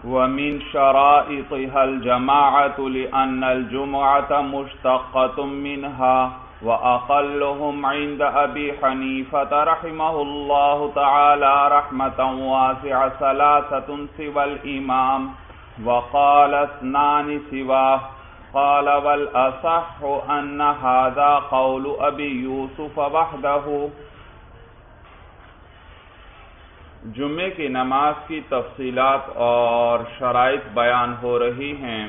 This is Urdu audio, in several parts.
ومن شرائطها الجماعة لأن الجمعة مشتقة منها وأقلهم عند أبي حنيفة رحمه الله تعالى رحمة واسعة ثلاثة سوى الإمام وقال اثنان سواه قال والأصح أن هذا قول أبي يوسف وحده۔ جمعے کی نماز کی تفصیلات اور شرائط بیان ہو رہی ہیں۔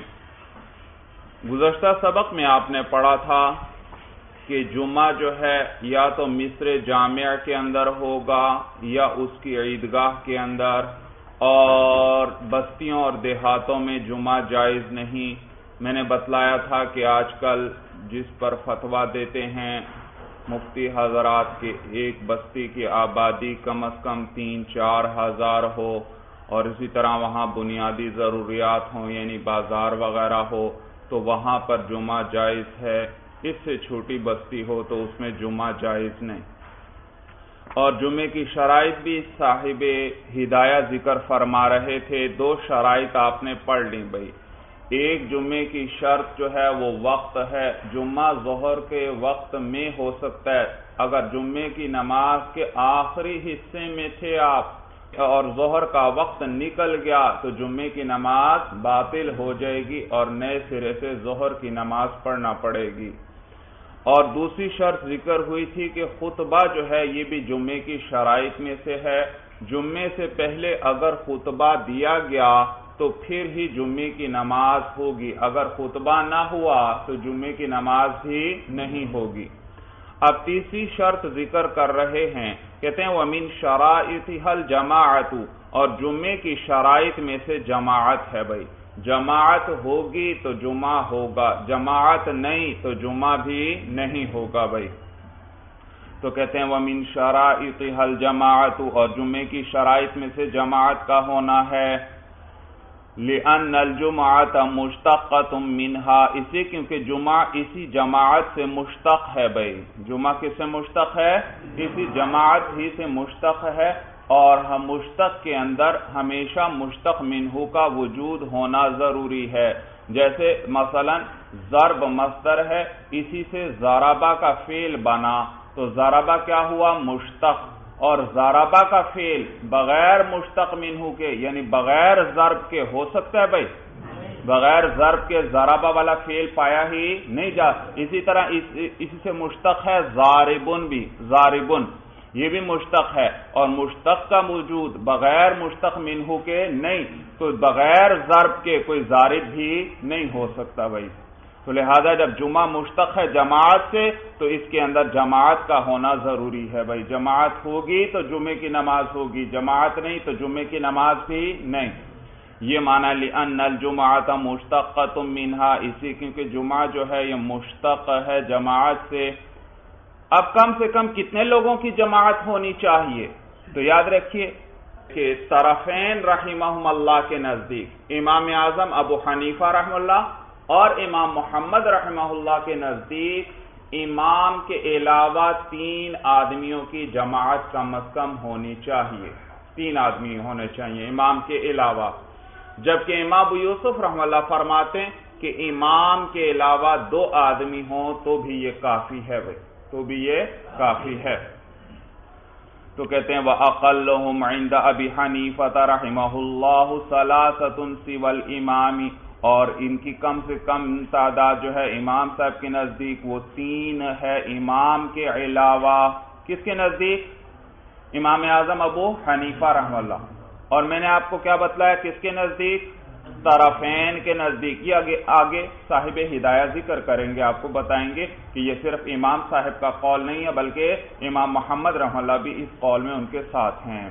گزشتہ سبق میں آپ نے پڑھا تھا کہ جمعہ جو ہے یا تو مصر جامع کے اندر ہوگا یا اس کی عیدگاہ کے اندر، اور بستیوں اور دیہاتوں میں جمعہ جائز نہیں۔ میں نے بتلایا تھا کہ آج کل جس پر فتویٰ دیتے ہیں مفتی حضرات کے ایک بستی کی آبادی کم از کم 3-4 ہزار ہو، اور اسی طرح وہاں بنیادی ضروریات ہوں یعنی بازار وغیرہ ہو تو وہاں پر جمعہ جائز ہے۔ اس سے چھوٹی بستی ہو تو اس میں جمعہ جائز نہیں۔ اور جمعے کی شرائط بھی صاحب ہدایہ ذکر فرما رہے تھے۔ 2 شرائط آپ نے پڑھ لی بھائی۔ ایک جمعے کی شرط جو ہے وہ وقت ہے۔ جمعہ ظہر کے وقت میں ہو سکتا ہے۔ اگر جمعے کی نماز کے آخری حصے میں تھے آپ اور ظہر کا وقت نکل گیا تو جمعے کی نماز باطل ہو جائے گی اور نئے سرے سے ظہر کی نماز پڑھنا پڑے گی۔ اور دوسری شرط ذکر ہوئی تھی کہ خطبہ جو ہے یہ بھی جمعے کی شرائط میں سے ہے۔ جمعے سے پہلے اگر خطبہ دیا گیا تو پھر ہی جمعے کی نماز ہوگی، اگر خطبہ نہ ہوا تو جمعے کی نماز ہی نہیں ہوگی۔ اب تیسری شرط ذکر کر رہے ہیں، کہتے ہیں وَمِن شَرَائِطِهَا الْجَمَاعَةُ، اور جمعے کی شرائط میں سے جماعت ہے بھائی۔ جماعت ہوگی تو جمعہ ہوگا، جماعت نہیں تو جمعہ بھی نہیں ہوگا بھائی۔ تو کہتے ہیں وَمِن شَرَائِطِهَا الْجَمَاعَةُ، اور جمعے کی شرائط میں سے جماعت کا ہونا ہے۔ لِأَنَّ الْجُمْعَةَ مُشْتَقَّةٌ مِّنْهَا، اسی کیونکہ جمعہ اسی جماعت سے مشتق ہے بھائی۔ جمعہ کس سے مشتق ہے؟ اسی جماعت ہی سے مشتق ہے، اور ہم مشتق کے اندر ہمیشہ مشتق منہ کا وجود ہونا ضروری ہے۔ جیسے مثلا ضرب مصدر ہے، اسی سے ضربہ کا فعل بنا تو ضربہ کیا ہوا؟ مشتق۔ اور ضربہ کا فعل بغیر مشتق منہ کے یعنی بغیر ضرب کے ہو سکتا ہے بھائی؟ بغیر ضرب کے ضربہ والا فعل پایا ہی نہیں جا۔ اسی طرح اسی سے مشتق ہے ضاربن بھی، ضاربن یہ بھی مشتق ہے، اور مشتق کا موجود بغیر مشتق منہ کے نہیں، تو بغیر ضرب کے کوئی ضارب بھی نہیں ہو سکتا بھائی۔ تو لہذا جب جمعہ مشتق ہے جماعت سے تو اس کے اندر جماعت کا ہونا ضروری ہے بھائی۔ جماعت ہوگی تو جمعے کی نماز ہوگی، جماعت نہیں تو جمعے کی نماز بھی نہیں۔ یہ معنی لِأَنَّ الْجُمْعَةَ مُشْتَقَّةٌ مِّنْهَا، اسی کیونکہ جمعہ جو ہے یہ مشتق ہے جماعت سے۔ اب کم سے کم کتنے لوگوں کی جماعت ہونی چاہیے؟ تو یاد رکھیے کہ طرفین رحمہم اللہ کے نزدیک، امام اعظم ابو حنیفہ رحمہ اللہ اور امام محمد رحمہ اللہ کے نزدیک، امام کے علاوہ 3 آدمیوں کی جماعت کم از کم ہونی چاہیے۔ 3 آدمی ہونے چاہیے امام کے علاوہ، جبکہ امام ابو یوسف رحمہ اللہ فرماتے ہیں کہ امام کے علاوہ 2 آدمی ہوں تو بھی یہ کافی ہے بھائی، تو بھی یہ کافی ہے۔ تو کہتے ہیں وَأَقَلُّهُمْ عِنْدَ أَبِي حَنِيفَةَ رَحِمَهُ اللَّهُ ثَلَاثَةٌ سِوَى الْإِمَامِ، اور ان کی کم سے کم تعداد جو ہے امام صاحب کے نزدیک وہ 3 ہے امام کے علاوہ۔ کس کے نزدیک؟ امام اعظم ابو حنیفہ رحمہ اللہ۔ اور میں نے آپ کو کیا بتلایا کس کے نزدیک؟ طرفین کے نزدیک۔ یہ آگے صاحب ہدایہ ذکر کریں گے، آپ کو بتائیں گے کہ یہ صرف امام صاحب کا قول نہیں ہے بلکہ امام محمد رحمہ اللہ بھی اس قول میں ان کے ساتھ ہیں۔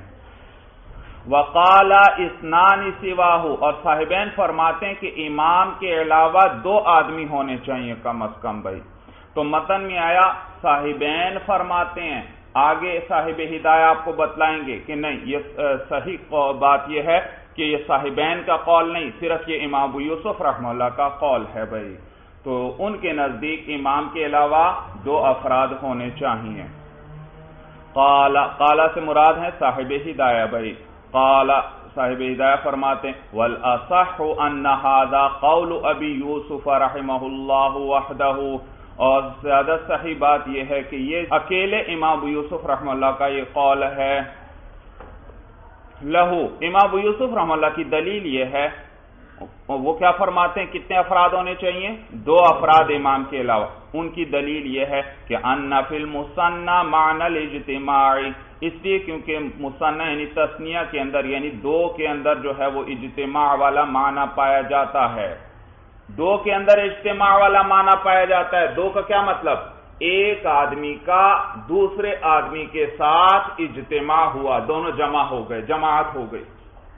وقال اثنان سواہ، اور صاحبین فرماتے ہیں کہ امام کے علاوہ 2 آدمی ہونے چاہیے کم از کم بھائی۔ تو متن میں آیا صاحبین فرماتے ہیں، آگے صاحب ہدایہ آپ کو بتلائیں گے کہ نہیں، یہ صحیح بات یہ ہے کہ یہ صاحبین کا قول نہیں، صرف یہ امام ابو یوسف رحمہ اللہ کا قول ہے بھائی۔ تو ان کے نزدیک امام کے علاوہ 2 افراد ہونے چاہیے۔ قال سے مراد ہے صاحب ہدایہ بھائی۔ قال صاحب ہدایہ فرماتے ہیں والأصح ان هذا قول ابی یوسف رحمہ اللہ وحدہ، اور زیادہ صحیح بات یہ ہے کہ یہ اکیلے امام ابو یوسف رحمہ اللہ کا یہ قول ہے۔ لہو، امام ابو یوسف رحمہ اللہ کی دلیل یہ ہے، وہ کیا فرماتے ہیں کتنے افراد ہونے چاہیے؟ 2 افراد امام کے علاوہ۔ ان کی دلیل یہ ہے کہ ان فی المثنى معنی الاجتماع، اس لیے کیونکہ مثنی یعنی تثنیہ کے اندر یعنی 2 کے اندر جو ہے وہ اجتماع والا معنی پایا جاتا ہے۔ 2 کے اندر اجتماع والا معنی پایا جاتا ہے۔ 2 کا کیا مطلب؟ ایک آدمی کا دوسرے آدمی کے ساتھ اجتماع ہوا، دونوں جمع ہو گئے، جماعت ہو گئی۔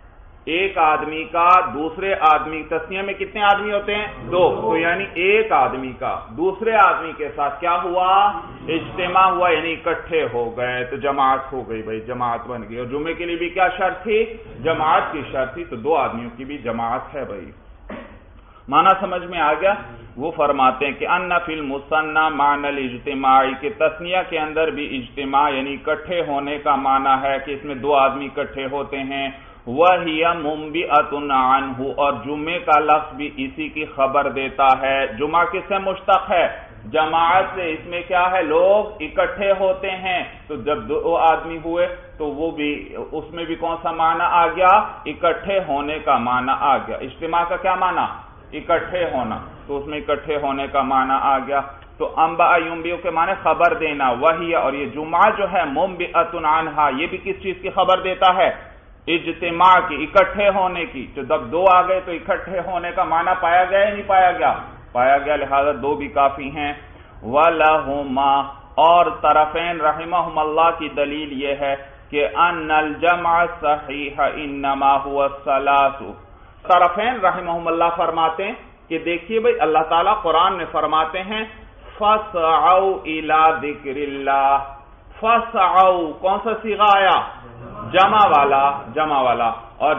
ایک آدمی کا دوسرے آدمی، تثنیہ میں کتنے آدمی ہوتے ہیں؟ 2، تو یعنی ایک آدمی کا دوسرے آدمی کے ساتھ کیا ہوا؟ اجتماع ہوا، یعنی اکٹھے ہو گئے، تو جماعت ہو گئی بھائی، جماعت بن گئی۔ اور جمعے کے لیے بھی کیا شرط تھی؟ جماعت کی شرط تھی، تو 2 آدمیوں کی بھی جماعت ہے بھائی۔ معنی سمجھ میں آ گیا؟ وہ فرماتے ہیں کہ ان فی المثنى معنی الاجتماع، کہ تثنیہ کے اندر بھی اجتماع یعنی اکٹھے ہونے کا معنی ہے کہ اس میں 2 آدمی اکٹھے ہوتے ہیں۔ وَهِيَ مُنبِئَةٌ عَنْهُ، اور جمعے کا لفظ بھی اسی کی خبر دیتا ہے۔ جمعہ کس سے مشتق ہے؟ جماعت سے۔ اس میں کیا ہے؟ لوگ اکٹھے ہوتے ہیں، تو جب 2 آدمی ہوئے تو وہ بھی، اس میں بھی کون سا معنی آ گیا؟ اکٹھے ہونے کا معنی آ گیا۔ اجتماع کا کیا معنی؟ اکٹھے ہونا، تو اس میں اکٹھے ہونے کا معنی آ گیا۔ تو انباء ینبئ کے معنی خبر دینا، وہی، اور یہ جمعہ جو ہے منبئۃ عنہا، یہ بھی کس چیز کی خبر دیتا ہے؟ اجتماع کی، اکٹھے ہونے کی۔ تو جب 2 آ گئے تو اکٹھے ہونے کا معنی پایا گیا یا نہیں پایا گیا؟ پایا گیا، لہذا 2 بھی کافی ہیں۔ وَلَهُمَا، اور طرفین رحمہم اللہ کی دلیل یہ ہے کہ ان الجمع صحیح انما هو الثلاث۔ طرفین رحمہم اللہ فرماتے ہیں کہ دیکھیے بھئی، اللہ تعالیٰ قرآن میں فرماتے ہیں فَاسْعَوْا إِلَىٰ ذِكْرِ اللَّهِ۔ فَاسْعَوْا کون سا صیغہ آیا؟ جمع والا، اور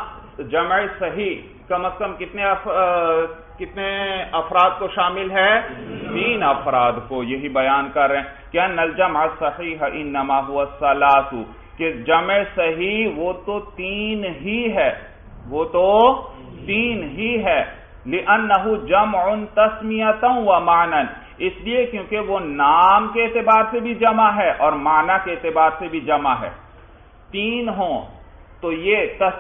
جمع صحیح کم از کم کتنے افراد کو شامل ہے؟ 3 افراد کو، یہی بیان کر رہے ہیں کہ ان الجمع صحیح انما هو الثلاث، کہ جمع صحیح وہ تو 3 ہی ہے، وہ تو 3 ہی ہے۔ لِأَنَّهُ جَمْعٌ تَسْمِيَةً وَمَعْنًا، اس لیے کیونکہ وہ نام کے اعتبار سے بھی جمع ہے اور معنی کے اعتبار سے بھی جمع ہے۔ 3 ہوں تو یہ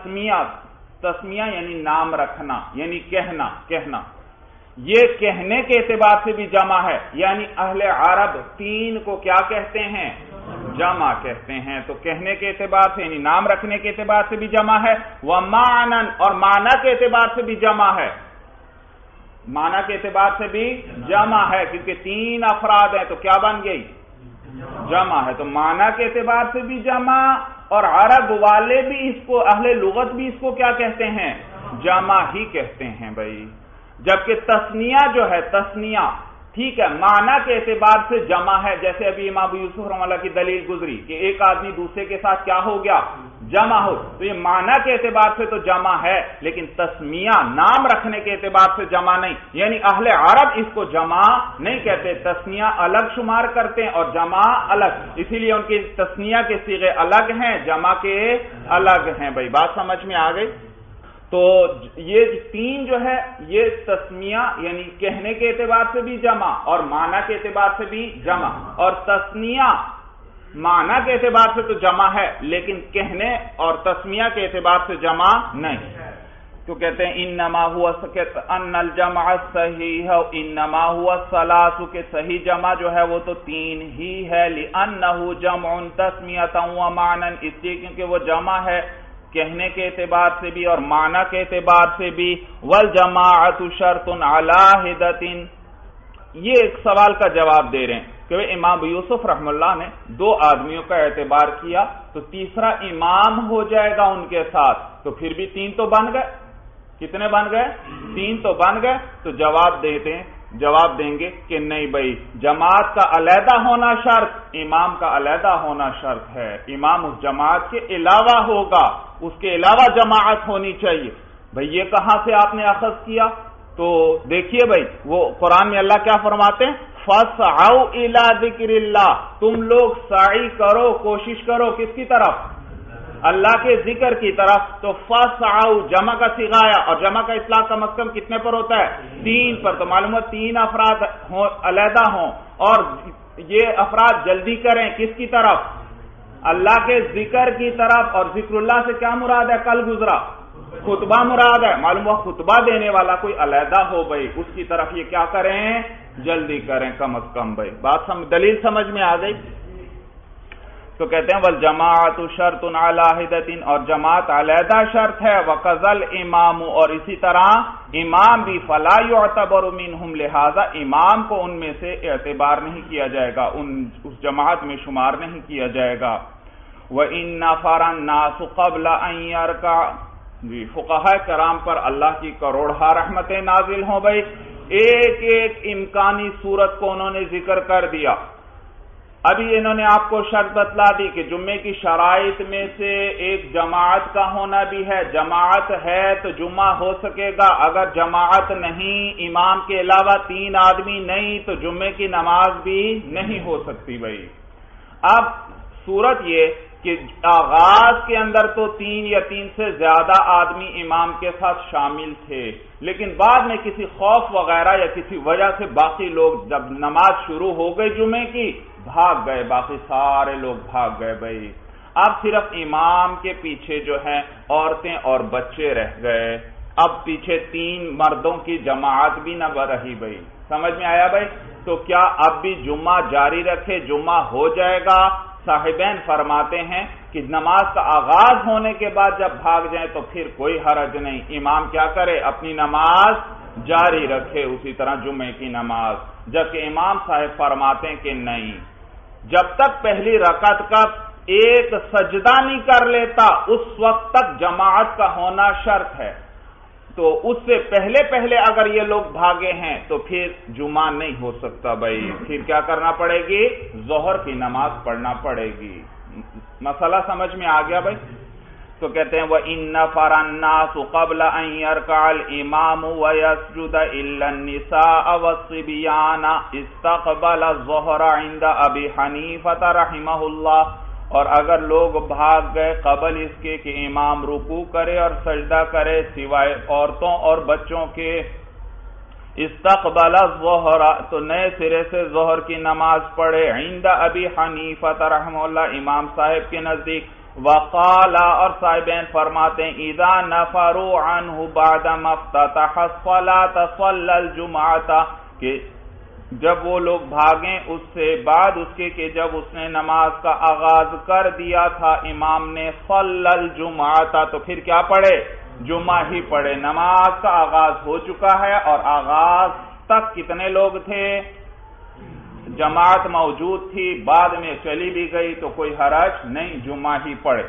تسمیہ یعنی نام رکھنا، یعنی کہنا، یہ کہنے کے اعتبار سے بھی جمع ہے، یعنی اہل عرب 3 کو کیا کہتے ہیں؟ جمع کہتے ہیں۔ تو کہنے کے اعتبار سے یعنی نام رکھنے کے اعتبار سے بھی جمع ہے، وَمَعْنًا، اور معنی کے اعتبار سے بھی جمع ہے، معنی کے اعتبار سے بھی جمع ہے، کیونکہ 3 افراد ہیں تو کیا بن گئی؟ جمع ہے۔ تو معنی کے اعتبار سے بھی جمع، اور عرب والے بھی اس کو، اہل لغت بھی اس کو کیا کہتے ہیں؟ جمع ہی کہتے ہیں بھائی۔ جبکہ تثنیہ جو ہے، تثنیہ ٹھیک ہے معنی کے اعتبار سے جمع ہے، جیسے ابھی امام ابو یوسف رحمہ اللہ کی دلیل گزری کہ ایک آدمی دوسرے کے ساتھ کیا ہو گیا؟ جمع ہو، تو یہ معنی کے اعتبار سے تو جمع ہے، لیکن تسمیہ نام رکھنے کے اعتبار سے جمع نہیں، یعنی اہل عرب اس کو جمع نہیں کہتے، تسمیہ الگ شمار کرتے ہیں اور جمع الگ، اسی لیے ان کی تسمیہ کے صیغے الگ ہیں، جمع کے الگ ہیں بھائی، بات سمجھ میں آ گئی؟ تو یہ 3 جو ہے یہ تسمیہ یعنی کہنے کے اعتبار سے بھی جمع اور معنی کے اعتبار سے بھی جمع، اور تسنیہ معنی کے اعتبار سے تو جمع ہے لیکن کہنے اور تسمیہ کے اعتبار سے جمع نہیں، تو کہتے ہیں انما ہوا ان الجمع صحیح انما ہوا ثلاث، کہ صحیح جمع جو ہے وہ تو 3 ہی ہے، لانه جمع تسمیۃ و معنی، اس لیے کیونکہ وہ جمع ہے کہنے کے اعتبار سے بھی اور معنی کے اعتبار سے بھی، والجماعت شرط علی حدۃ، یہ ایک سوال کا جواب دے رہے ہیں کہ امام ابو یوسف رحم اللہ نے 2 آدمیوں کا اعتبار کیا تو تیسرا امام ہو جائے گا ان کے ساتھ، تو پھر بھی 3 تو بن گئے، کتنے بن گئے؟ 3 تو بن گئے، تو جواب دیں گے کہ نہیں بھائی، جماعت کا علیحدہ ہونا شرط، امام کا علیحدہ ہونا شرط ہے، امام اس جماعت کے علاوہ ہوگا، اس کے علاوہ جماعت ہونی چاہیے۔ بھائی یہ کہاں سے آپ نے اخذ کیا؟ تو دیکھیے بھائی وہ قرآن میں اللہ کیا فرماتے ہیں؟ فَاسْعَوْا إِلَىٰ ذِكْرِ اللَّهِ، تم لوگ سعی کرو، کوشش کرو، کس کی طرف؟ اللہ کے ذکر کی طرف تو فسعوا جمع کا صیغہ آیا، اور جمع کا اطلاق کم از کم کتنے پر ہوتا ہے؟ 3 پر، تو معلوم ہے 3 افراد علیحدہ ہوں اور یہ افراد جلدی کریں کس کی طرف؟ اللہ کے ذکر کی طرف، اور ذکر اللہ سے کیا مراد ہے؟ کل گزرا خطبہ مراد ہے، معلوم ہوا خطبہ دینے والا کوئی علیحدہ ہو بھائی، اس کی طرف یہ کیا کریں؟ جلدی کریں کم از کم بھائی۔ بات دلیل سمجھ میں آ گئی؟ تو کہتے ہیں والجماعت شرط علی حدۃ، اور جماعت علیحدہ شرط ہے، وقذل امام، اور اسی طرح امام بھی، فلا یعتبر منہم، لہذا امام کو ان میں سے اعتبار نہیں کیا جائے گا، اس جماعت میں شمار نہیں کیا جائے گا۔ وَإِن نَفَرَ النَّاسُ قَبْلَ أَن يَرْكَعَ، جی فقہاء کرام پر اللہ کی کروڑہا رحمتیں نازل ہوں بھائی، ایک ایک امکانی صورت کو انہوں نے ذکر کر دیا۔ ابھی انہوں نے آپ کو شرط بتلا دی کہ جمعے کی شرائط میں سے ایک جماعت کا ہونا بھی ہے، جماعت ہے تو جمعہ ہو سکے گا، اگر جماعت نہیں، امام کے علاوہ 3 آدمی نہیں، تو جمعے کی نماز بھی نہیں ہو سکتی بھائی۔ اب صورت یہ کہ آغاز کے اندر تو 3 یا 3 سے زیادہ آدمی امام کے ساتھ شامل تھے، لیکن بعد میں کسی خوف وغیرہ یا کسی وجہ سے باقی لوگ جب نماز شروع ہو گئی جمعے کی بھاگ گئے، باقی سارے لوگ بھاگ گئے بھائی۔ اب صرف امام کے پیچھے جو ہے عورتیں اور بچے رہ گئے، اب پیچھے 3 مردوں کی جماعت بھی نہ رہی بھائی، سمجھ میں آیا بھائی؟ تو کیا اب بھی جمعہ جاری رکھے، جمعہ ہو جائے گا؟ صاحبین فرماتے ہیں کہ نماز کا آغاز ہونے کے بعد جب بھاگ جائیں تو پھر کوئی حرج نہیں، امام کیا کرے؟ اپنی نماز جاری رکھے اسی طرح جمعے کی نماز، جبکہ امام صاحب فرماتے ہیں کہ نہیں، جب تک پہلی رکعت کا ایک سجدہ نہیں کر لیتا اس وقت تک جماعت کا ہونا شرط ہے، تو اس سے پہلے اگر یہ لوگ بھاگے ہیں تو پھر جمعہ نہیں ہو سکتا بھائی، پھر کیا کرنا پڑے گی؟ ظہر کی نماز پڑھنا پڑے گی۔ مسئلہ سمجھ میں آ گیا بھائی؟ تو کہتے ہیں وَإِن نَفَرَ النَّاسُ قَبْلَ أَن يَرْكَعَ الْإِمَامُ وَيَسْجُدَ إِلَّا النِّسَاءَ وَالصِّبْيَانَ اسْتَقْبَلَ الظُّهْرَ عِندَ أَبِي حَنِيفَةَ رَحِمَهُ اللَّهُ، اور اگر لوگ بھاگ گئے قبل اس کے کہ امام رکوع کرے اور سجدہ کرے سوائے عورتوں اور بچوں کے، استقبل الظہر، تو نئے سرے سے ظہر کی نماز پڑھے، عند ابی حنیفہ رحمہ اللہ، امام صاحب کے نزدیک، وقال، اور صاحبین فرماتے ہیں اذا نفروا عنہ بعد ما افتتح الصلاة صلى الجمعة، کہ جب وہ لوگ بھاگیں اس سے بعد اس کے کہ جب اس نے نماز کا آغاز کر دیا تھا امام نے، صلی الجمعہ، تو پھر کیا پڑھے؟ جمعہ ہی پڑھے، نماز کا آغاز ہو چکا ہے اور آغاز تک کتنے لوگ تھے؟ جماعت موجود تھی، بعد میں چلی بھی گئی تو کوئی حرج نہیں، جمعہ ہی پڑھے۔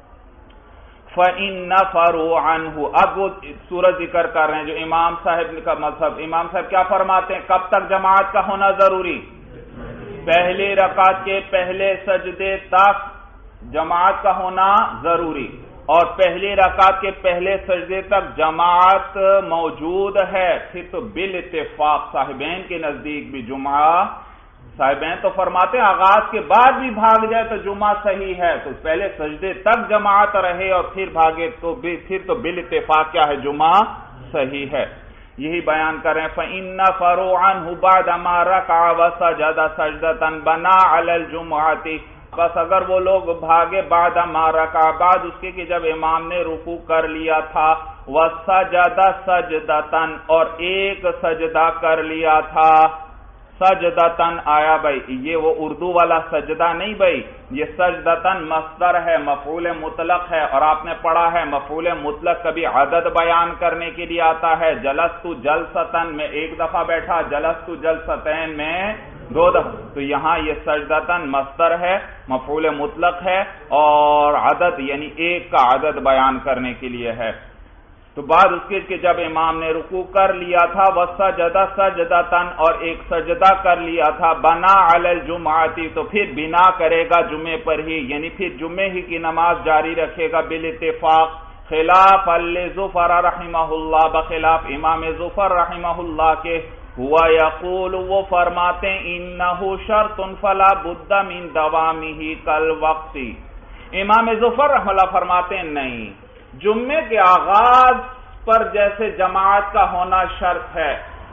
فَإِن نَفَرُوا عَنْهُ، اب وہ سورج ذکر کر رہے ہیں جو امام صاحب کا مذہب، امام صاحب کیا فرماتے ہیں؟ کب تک جماعت کا ہونا ضروری؟ پہلی رکعت کے پہلے سجدے تک جماعت کا ہونا ضروری، اور پہلی رکعت کے پہلے سجدے تک جماعت موجود ہے، پھر تو بالاتفاق صاحبین کے نزدیک بھی جمعہ، صاحبین تو فرماتے ہیں آغاز کے بعد بھی بھاگ جائے تو جمعہ صحیح ہے، تو پہلے سجدے تک جماعت رہے اور پھر بھاگے تو پھر تو بالاتفاق کیا ہے؟ جمعہ صحیح ہے۔ یہی بیان کریں فَإِن نَفَرُوا عَنْهُ بَعْدَ مَا رَكَعَ وَسَجَدَ سَجْدَةً بَنَا عَلَى الْجُمْعَةِ، بس اگر وہ لوگ بھاگے بعد ما رکع، بعد اس کے کہ جب امام نے رکوع کر لیا تھا، وَسَجَدَ سَجْدَةً، اور ایک سجدہ کر لیا تھا، سجدتن آیا بھائی، یہ وہ اردو والا سجدہ نہیں بھائی، یہ سجدتن مصدر ہے، مفعول مطلق ہے، اور آپ نے پڑھا ہے مفعول مطلق کبھی عدد بیان کرنے کے لیے آتا ہے، جلست جلستن میں 1 دفعہ بیٹھا، جلست جلستین میں 2 دفعہ، تو یہاں یہ سجدتن مصدر ہے، مفعول مطلق ہے، اور عدد یعنی 1 کا عدد بیان کرنے کے لیے ہے۔ تو بعد اس کے کہ جب امام نے رکوع کر لیا تھا، وَسَجَدَ سَجْدَةً، اور ایک سجدہ کر لیا تھا، بَنَا عَلَى الْجُمْعَةِ، تو پھر بنا کرے گا جمعے پر ہی، یعنی پھر جمعے ہی کی نماز جاری رکھے گا بالاتفاق، خلاف لِزُفَرَ رحمہ اللہ، بخلاف امام زفر رحمہ اللہ کے، ہوا یقول، وہ فرماتے ہیں اِنَّهُ شَرْطٌ فَلَا بُدَّ مِن دَوَامِهِ كَالْوَقْتِ، امام ظفر رحمہ اللہ فرماتے ہیں نہیں، جمعے کے آغاز پر جیسے جماعت کا ہونا شرط ہے،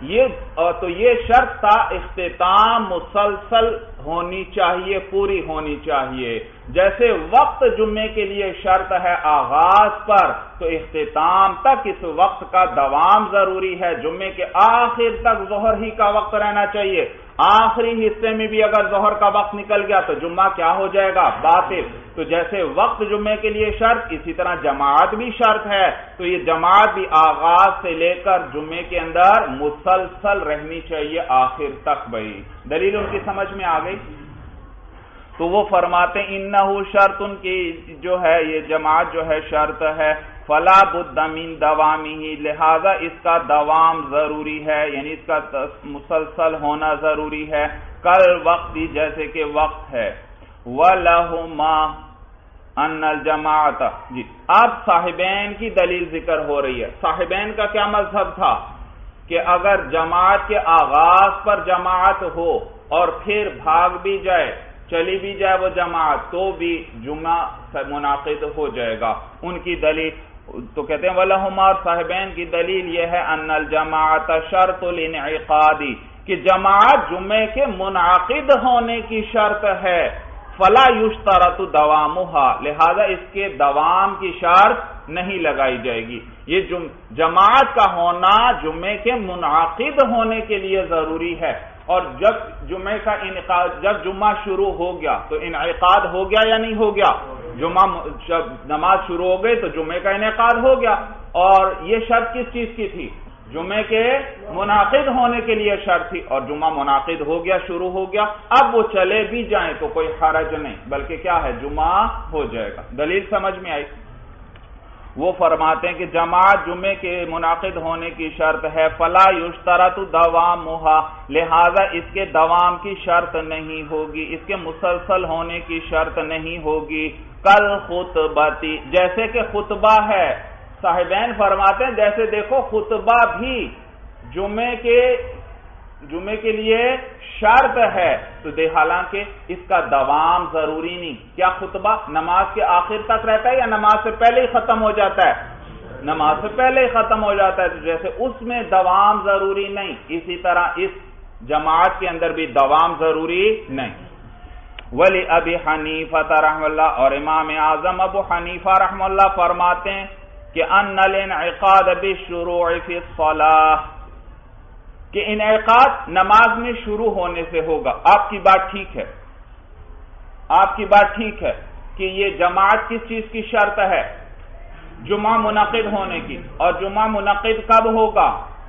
یہ شرط تھا اختتام مسلسل ہونی چاہیے، پوری ہونی چاہیے۔ جیسے وقت جمعے کے لیے شرط ہے آغاز پر، تو اختتام تک اس وقت کا دوام ضروری ہے۔ جمعے کے آخر تک ظہر ہی کا وقت رہنا چاہیے، آخری حصے میں بھی اگر ظہر کا وقت نکل گیا تو جمعہ کیا ہو جائے گا؟ باطل۔ تو جیسے وقت جمعے کے لیے شرط، اسی طرح جماعت بھی شرط ہے، تو یہ جماعت بھی آغاز سے لے کر جمعے کے اندر مسلسل رہنی چاہیے آخر تک۔ بھائی دلیل ان کی سمجھ میں آ گئی؟ تو وہ فرماتے ہیں انہو شرط، ان کی جو ہے یہ جماعت جو ہے شرط ہے، فلا بد من دوامہ، لہذا اس کا دوام ضروری ہے، یعنی اس کا مسلسل ہونا ضروری ہے، کل وقت جیسے کہ وقت ہے۔ وَلَهُمَا أَنَّ الْجَمَاعَةَ، جی اب صاحبین کی دلیل ذکر ہو رہی ہے۔ صاحبین کا کیا مذہب تھا کہ اگر جماعت کے آغاز پر جماعت ہو اور پھر بھاگ بھی جائے، چلی بھی جائے وہ جماعت، تو بھی جمعہ منعقد ہو جائے گا۔ ان کی دلیل تو کہتے ہیں وَلَهُمَا، اور صاحبین کی دلیل یہ ہے أَنَّ الْجَمَاعَةَ شَرْطُ الْانْعِقَادِ، کہ جماعت جمعے کے منعقد ہونے کی شرط ہے، فَلَا يُشْتَرَطُ دَوَامُهَا، لہذا اس کے دوام کی شرط نہیں لگائی جائے گی۔ یہ جماعت کا ہونا جمعے کے منعقد ہونے کے لیے ضروری ہے، اور جب جمعے کا انعقاد، جب جمعہ شروع ہو گیا تو انعقاد ہو گیا یا نہیں ہو گیا؟ جب نماز شروع ہو گئی تو جمعے کا انعقاد ہو گیا، اور یہ شرط کس چیز کی تھی؟ جمعے کے منعقد ہونے کے لیے شرط تھی، اور جمعہ منعقد ہو گیا، شروع ہو گیا، اب وہ چلے بھی جائیں تو کوئی حرج نہیں، بلکہ کیا ہے؟ جمعہ ہو جائے گا۔ دلیل سمجھ میں آئی؟ وہ فرماتے ہیں کہ جماعت جمعے کے منعقد ہونے کی شرط ہے، فلا یشترط دوامها، لہذا اس کے دوام کی شرط نہیں ہوگی، اس کے مسلسل ہونے کی شرط نہیں ہوگی۔ کل خطبتی، جیسے کہ خطبہ ہے، صاحبین فرماتے ہیں جیسے دیکھو خطبہ بھی جمعے کے لیے شرط ہے، تو حالانکہ اس کا دوام ضروری نہیں۔ کیا خطبہ نماز کے آخر تک رہتا ہے یا نماز سے پہلے ہی ختم ہو جاتا ہے؟ نماز سے پہلے ہی ختم ہو جاتا ہے، تو جیسے اس میں دوام ضروری نہیں، اسی طرح اس جماعت کے اندر بھی دوام ضروری نہیں۔ ولی ابی حنیفہ رحمہ اللہ، اور امام اعظم ابو حنیفہ رحمہ اللہ فرماتے ہیں کہ ان الانعقاد بالشروع فی الصلاۃ، کہ انعقاد نماز میں شروع ہونے سے ہوگا۔ آپ کی بات ٹھیک ہے، آپ کی بات ٹھیک ہے کہ یہ جماعت کس چیز کی شرط ہے؟ جمعہ منعقد ہونے کی، اور جمعہ منعقد کب ہوگا؟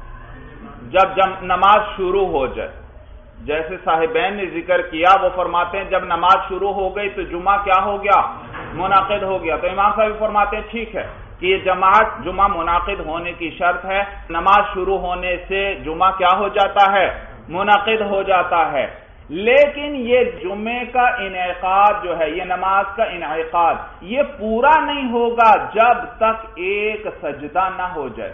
جب نماز شروع ہو جائے۔ جیسے صاحبین نے ذکر کیا، وہ فرماتے ہیں جب نماز شروع ہو گئی تو جمعہ کیا ہو گیا؟ منعقد ہو گیا۔ تو امام صاحب فرماتے ہیں ٹھیک ہے کہ یہ جماعت جمعہ منعقد ہونے کی شرط ہے، نماز شروع ہونے سے جمعہ کیا ہو جاتا ہے؟ منعقد ہو جاتا ہے، لیکن یہ جمعے کا انعقاد جو ہے، یہ نماز کا انعقاد، یہ پورا نہیں ہوگا جب تک ایک سجدہ نہ ہو جائے،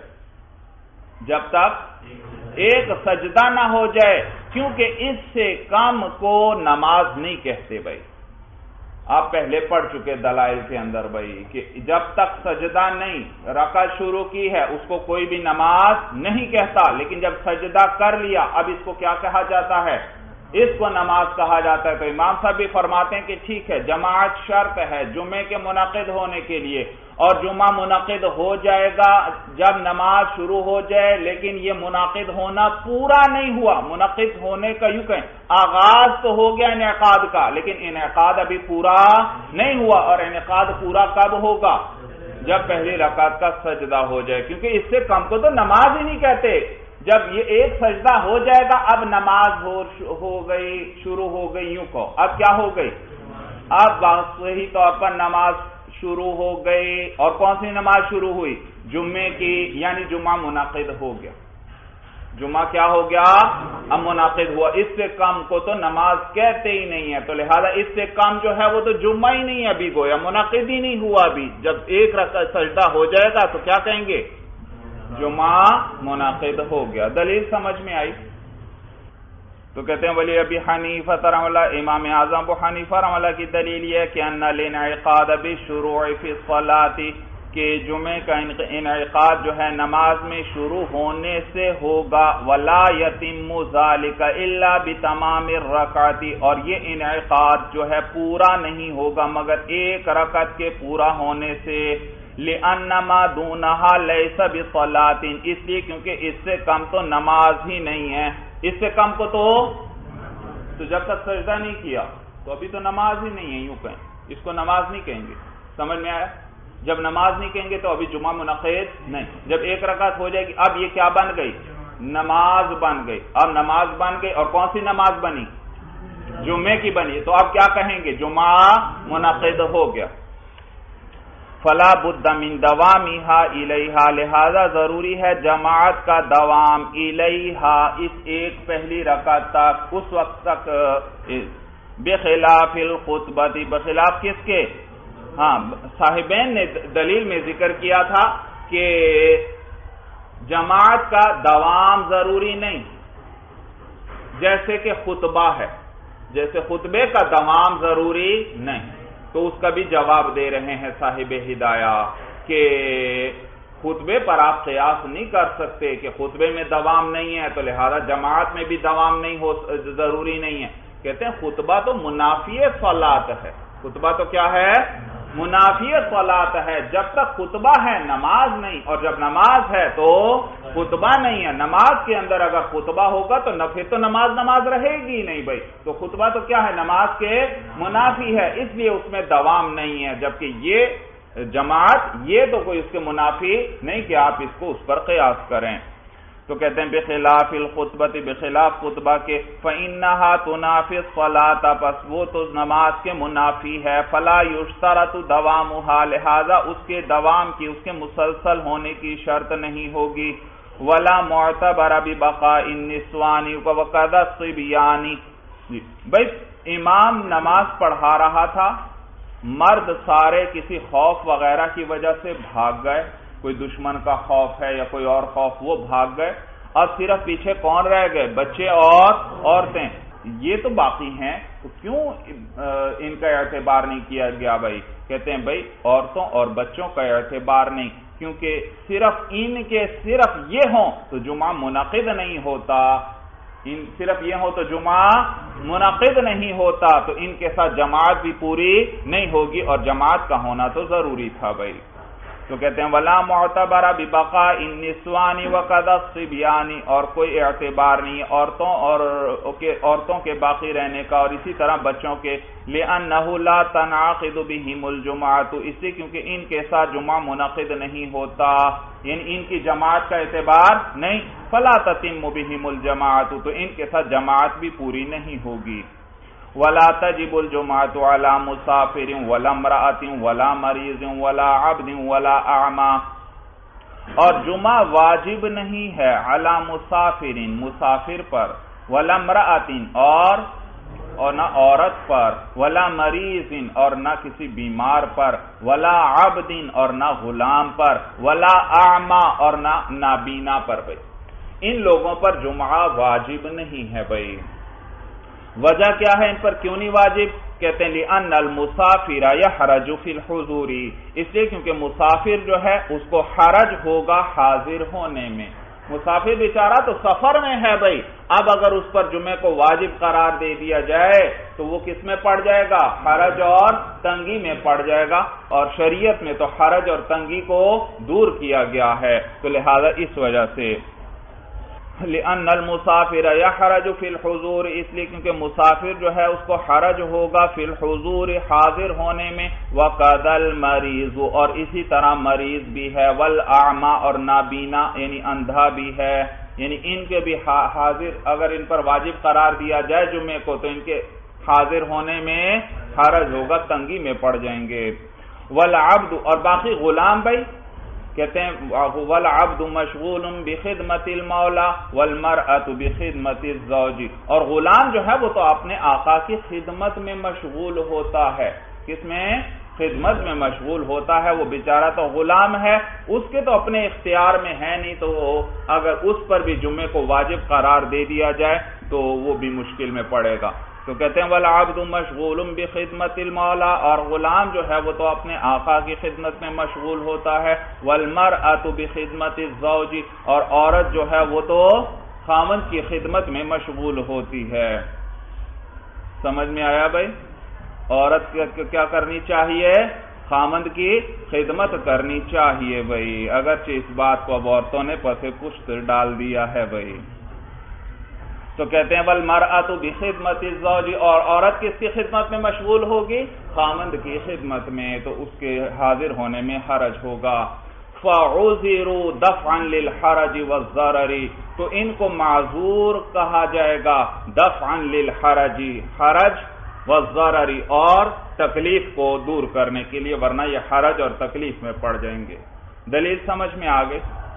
جب تک ایک سجدہ نہ ہو جائے، کیونکہ اس سے کم کو نماز نہیں کہتے۔ بھائی آپ پہلے پڑھ چکے دلائل کے اندر بھائی کہ جب تک سجدہ نہیں، رکعت شروع کی ہے، اس کو کوئی بھی نماز نہیں کہتا، لیکن جب سجدہ کر لیا اب اس کو کیا کہا جاتا ہے؟ اس کو نماز کہا جاتا ہے۔ تو امام صاحب بھی فرماتے ہیں کہ ٹھیک ہے، جماعت شرط ہے جمعے کے منعقد ہونے کے لیے، اور جمعہ منعقد ہو جائے گا جب نماز شروع ہو جائے، لیکن یہ منعقد ہونا پورا نہیں ہوا۔ منعقد ہونے کا یوں کہیں آغاز تو ہو گیا انعقاد کا، لیکن انعقاد ابھی پورا نہیں ہوا، اور انعقاد پورا کب ہوگا؟ جب پہلی رکعت کا سجدہ ہو جائے، کیونکہ اس سے کم کو تو نماز ہی نہیں کہتے۔ جب یہ ایک سجدہ ہو جائے گا اب نماز ہو گئی، شروع ہو گئی، یوں کہو اب کیا ہو گئی؟ اب صحیح طور پر نماز شروع ہو گئی، اور کون سی نماز شروع ہوئی؟ جمعے کی، یعنی جمعہ منعقد ہو گیا، جمعہ کیا ہو گیا؟ اب منعقد ہوا۔ اس سے کم کو تو نماز کہتے ہی نہیں ہے، تو لہذا اس سے کم جو ہے وہ تو جمعہ ہی نہیں ہے، ابھی گویا منعقد ہی نہیں ہوا۔ ابھی جب ایک رکعت سجدہ ہو جائے گا تو کیا کہیں گے؟ جمعہ منعقد ہو گیا۔ دلیل سمجھ میں آئی؟ تو کہتے ہیں ولی ابی حنیفہ رحمہ اللہ، امام اعظم ابو حنیفہ رحمہ اللہ کی دلیل یہ ہے کہ ان الانعقاد بالشروع فی الصلاۃ، کہ جمعے کا انعقاد جو ہے نماز میں شروع ہونے سے ہوگا، ولا یتم ذلک الا بتمام الرکعۃ، اور یہ انعقاد جو ہے پورا نہیں ہوگا مگر ایک رکعت کے پورا ہونے سے، لأن ما دونها ليس بصلاۃ، اس لیے کیونکہ اس سے کم تو نماز ہی نہیں ہے، اس سے کم کو تو جب تک سجدہ نہیں کیا تو ابھی تو نماز ہی نہیں ہے، یوں کہیں اس کو نماز نہیں کہیں گے، سمجھ میں آیا؟ جب نماز نہیں کہیں گے تو ابھی جمعہ منعقد نہیں، جب ایک رکعت ہو جائے گی اب یہ کیا بن گئی؟ نماز بن گئی، اب نماز بن گئی، اور کون سی نماز بنی؟ جمعے کی بنی، تو اب کیا کہیں گے؟ جمعہ منعقد ہو گیا۔ فلا بد من دوامها الیہا، لہذا ضروری ہے جماعت کا دوام، الیہا اس ایک پہلی رکعت تک، اس وقت تک، بخلاف الخطبۃ، بخلاف کس کے؟ ہاں صاحبین نے دلیل میں ذکر کیا تھا کہ جماعت کا دوام ضروری نہیں، جیسے کہ خطبہ ہے، جیسے خطبے کا دوام ضروری نہیں، تو اس کا بھی جواب دے رہے ہیں صاحب ہدایہ کہ خطبے پر آپ قیاس نہیں کر سکتے کہ خطبے میں دوام نہیں ہے تو لہذا جماعت میں بھی دوام نہیں ہو، ضروری نہیں ہے۔ کہتے ہیں خطبہ تو منافی صلاۃ ہے، خطبہ تو کیا ہے؟ منافی صلاۃ ہے، جب تک خطبہ ہے نماز نہیں، اور جب نماز ہے تو خطبہ نہیں ہے۔ نماز کے اندر اگر خطبہ ہوگا تو پھر تو نماز رہے گی نہیں بھائی، تو خطبہ تو کیا ہے؟ نماز کے منافی ہے، اس لیے اس میں دوام نہیں ہے، جبکہ یہ جماعت یہ تو کوئی اس کے منافی نہیں کہ آپ اس کو اس پر قیاس کریں۔ تو کہتے ہیں بخلاف الخطبۃ، بخلاف خطبہ کے، فإنها تنافی الصلاۃ، پس وہ تو نماز کے منافی ہے، فلا یشترط دوامها، لہذا اس کے دوام کی، اس کے مسلسل ہونے کی شرط نہیں ہوگی، ولا معتبر ببقاء النسوان وكذا الصبيان۔ بھائی امام نماز پڑھا رہا تھا، مرد سارے کسی خوف وغیرہ کی وجہ سے بھاگ گئے، کوئی دشمن کا خوف ہے یا کوئی اور خوف، وہ بھاگ گئے، اب صرف پیچھے کون رہ گئے؟ بچے اور عورتیں، یہ تو باقی ہیں، تو کیوں ان کا اعتبار نہیں کیا گیا بھائی؟ کہتے ہیں بھائی عورتوں اور بچوں کا اعتبار نہیں، کیونکہ صرف ان کے صرف یہ ہوں تو جمعہ منعقد نہیں ہوتا، صرف یہ ہو تو جمعہ منعقد نہیں ہوتا، تو ان کے ساتھ جماعت بھی پوری نہیں ہوگی، اور جماعت کا ہونا تو ضروری تھا بھائی۔ تو کہتے ہیں ولا معتبر ببقاء النسوان وكذا الصبيان، اور کوئی اعتبار نہیں عورتوں کے باقی رہنے کا، اور اسی طرح بچوں کے، لأنه لا تنعقد بهم الجمعۃ، اس لیے کیونکہ ان کے ساتھ جمعہ منعقد نہیں ہوتا، یعنی ان کی جماعت کا اعتبار نہیں، فلا تتم بهم الجماعۃ، تو ان کے ساتھ جماعت بھی پوری نہیں ہوگی۔ ولا تجب الجمعۃ علی مسافر ولا امرأۃ ولا مریض ولا عبد ولا اعمى، اور جمعہ واجب نہیں ہے علی مسافر، مسافر پر، ولا امرأۃ، اور نہ عورت پر، ولا مریض، اور نہ کسی بیمار پر، ولا عبد، اور نہ غلام پر، ولا اعمى، اور نہ نابینا پر بھائی، ان لوگوں پر جمعہ واجب نہیں ہے بھائی۔ وجہ کیا ہے ان پر کیوں نہیں واجب؟ کہتے ہیں لأن المسافر یحرج فی الحضور، اس لیے کیونکہ مسافر جو ہے اس کو حرج ہوگا حاضر ہونے میں، مسافر بیچارہ تو سفر میں ہے بھائی، اب اگر اس پر جمعے کو واجب قرار دے دیا جائے تو وہ کس میں پڑ جائے گا؟ حرج اور تنگی میں پڑ جائے گا، اور شریعت میں تو حرج اور تنگی کو دور کیا گیا ہے، تو لہذا اس وجہ سے لأن المسافر یحرج فی الحضور، اس لیے کیونکہ مسافر جو ہے اس کو حرج ہوگا فی الحضور، حاضر ہونے میں، وقذا المریض، اور اسی طرح مریض بھی ہے، والاعمى، اور نابینا یعنی اندھا بھی ہے، یعنی ان کے بھی حاضر، اگر ان پر واجب قرار دیا جائے جمعے کو تو ان کے حاضر ہونے میں حرج ہوگا، تنگی میں پڑ جائیں گے۔ والعبد، اور باقی غلام بھائی کہتے ہیں والعبد مشغول بخدمت المولا والمرأة بخدمت الزوج، اور غلام جو ہے وہ تو اپنے آقا کی خدمت میں مشغول ہوتا ہے، کس میں؟ خدمت میں مشغول ہوتا ہے، وہ بیچارہ تو غلام ہے، اس کے تو اپنے اختیار میں ہے نہیں، تو اگر اس پر بھی جمعے کو واجب قرار دے دیا جائے تو وہ بھی مشکل میں پڑے گا۔ تو کہتے ہیں والعبد مشغول بخدمت المولا، اور غلام جو ہے وہ تو اپنے آقا کی خدمت میں مشغول ہوتا ہے، والمرأة بخدمت الزوج، اور عورت جو ہے وہ تو خاوند کی خدمت میں مشغول ہوتی ہے۔ سمجھ میں آیا بھائی؟ عورت کیا کرنی چاہیے؟ خاوند کی خدمت کرنی چاہیے بھائی، اگرچہ اس بات کو اب عورتوں نے پس پشت ڈال دیا ہے بھائی۔ تو کہتے ہیں والمرأة بخدمت الزوج، اور عورت کس کی خدمت میں مشغول ہوگی؟ خاوند کی خدمت میں، تو اس کے حاضر ہونے میں حرج ہوگا۔ فَعُذِرُوا دَفْعًا لِلْحَرَجِ وَالضَّرَرِ، تو ان کو معذور کہا جائے گا دفعًا للحرج، حرج والضرر، اور تکلیف کو دور کرنے کے لیے، ورنہ یہ حرج اور تکلیف میں پڑ جائیں گے۔ دلیل سمجھ میں آگے؟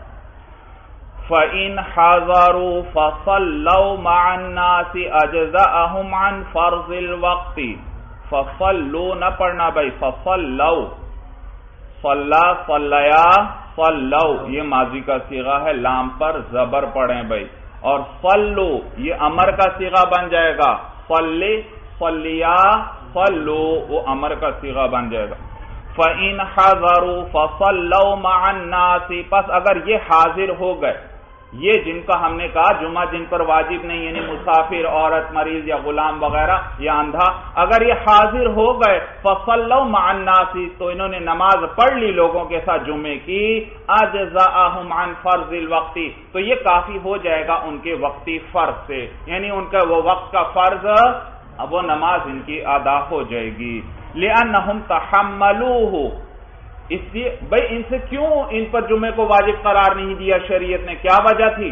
فَإِنْ حَضَرُوا فَصَلَّوْا مَعَ النَّاسِ أَجْزَأَهُمْ عَنْ فَرْضِ الْوَقْتِ، فَصَلُّوا نہ پڑھنا بھائی، فَصَلَّوْا، صَلَّا صَلَّيَا صَلَّوْا، یہ ماضی کا صیغہ ہے، لام پر زبر پڑھیں بھائی، اور صَلُّوا یہ امر کا صیغہ بن جائے گا، صَلِّ صَلِّيَا صَلُّوا وہ امر کا صیغہ بن جائے گا۔ فَإِنْ حَضَرُوا فَصَلَّوْا مَعَ النَّاسِ، پس اگر یہ حاضر ہو گئے، یہ جن کا ہم نے کہا جمعہ جن پر واجب نہیں، یعنی مسافر، عورت، مریض یا غلام وغیرہ یا اندھا، اگر یہ حاضر ہو گئے فَصَلَّوْا مَعَ النَّاسِ، تو انہوں نے نماز پڑھ لی لوگوں کے ساتھ جمعے کی، أَجْزَأَهُمْ عَنْ فَرْضِ الْوَقْتِ، تو یہ کافی ہو جائے گا ان کے وقتی فرض سے، یعنی ان کا وہ وقت کا فرض، اب وہ نماز ان کی ادا ہو جائے گی۔ لِأَنَّهُمْ تَحَمَّلُوهُ، اس لیے بھئی ان سے کیوں ان پر جمعے کو واجب قرار نہیں دیا شریعت نے؟ کیا وجہ تھی؟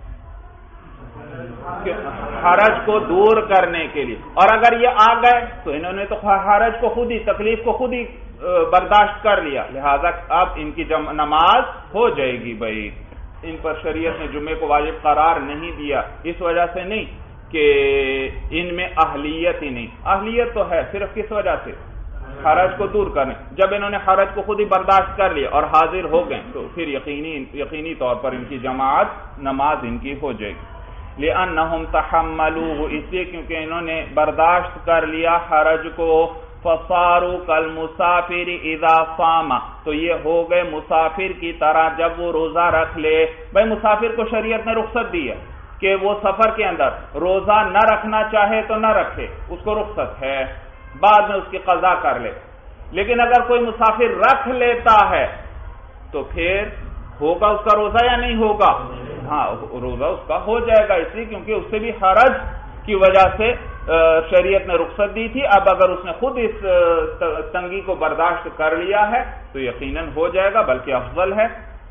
حرج کو دور کرنے کے لیے، اور اگر یہ آ گئے تو انہوں نے تو حرج کو خود ہی، تکلیف کو خود ہی برداشت کر لیا، لہذا اب ان کی نماز ہو جائے گی بھئی۔ ان پر شریعت نے جمعے کو واجب قرار نہیں دیا، اس وجہ سے نہیں کہ ان میں اہلیت ہی نہیں، اہلیت تو ہے، صرف کس وجہ سے؟ حرج کو دور کرنے۔ جب انہوں نے حرج کو خود ہی برداشت کر لیا اور حاضر ہو گئے تو پھر یقینی طور پر ان کی جماعت نماز ان کی ہو جائے گی۔ لِأَنَّهُمْ تَحَمَّلُوهُ، اس لیے کیونکہ انہوں نے برداشت کر لیا حرج کو، فَصَارُوا كَالْمُسَافِرِ إِذَا صَامَ، تو یہ ہو گئے مسافر کی طرح جب وہ روزہ رکھ لے۔ بھائی مسافر کو شریعت نے رخصت دی ہے کہ وہ سفر کے اندر روزہ نہ رکھنا چاہے تو نہ رکھے، اس کو رخصت ہے، بعد میں اس کی قضا کر لے، لیکن اگر کوئی مسافر رکھ لیتا ہے تو پھر ہوگا اس کا روزہ یا نہیں ہوگا؟ ہاں روزہ اس کا ہو جائے گا، اس لیے کیونکہ اس سے بھی حرج کی وجہ سے شریعت نے رخصت دی تھی، اب اگر اس نے خود اس تنگی کو برداشت کر لیا ہے تو یقیناً ہو جائے گا، بلکہ افضل ہے۔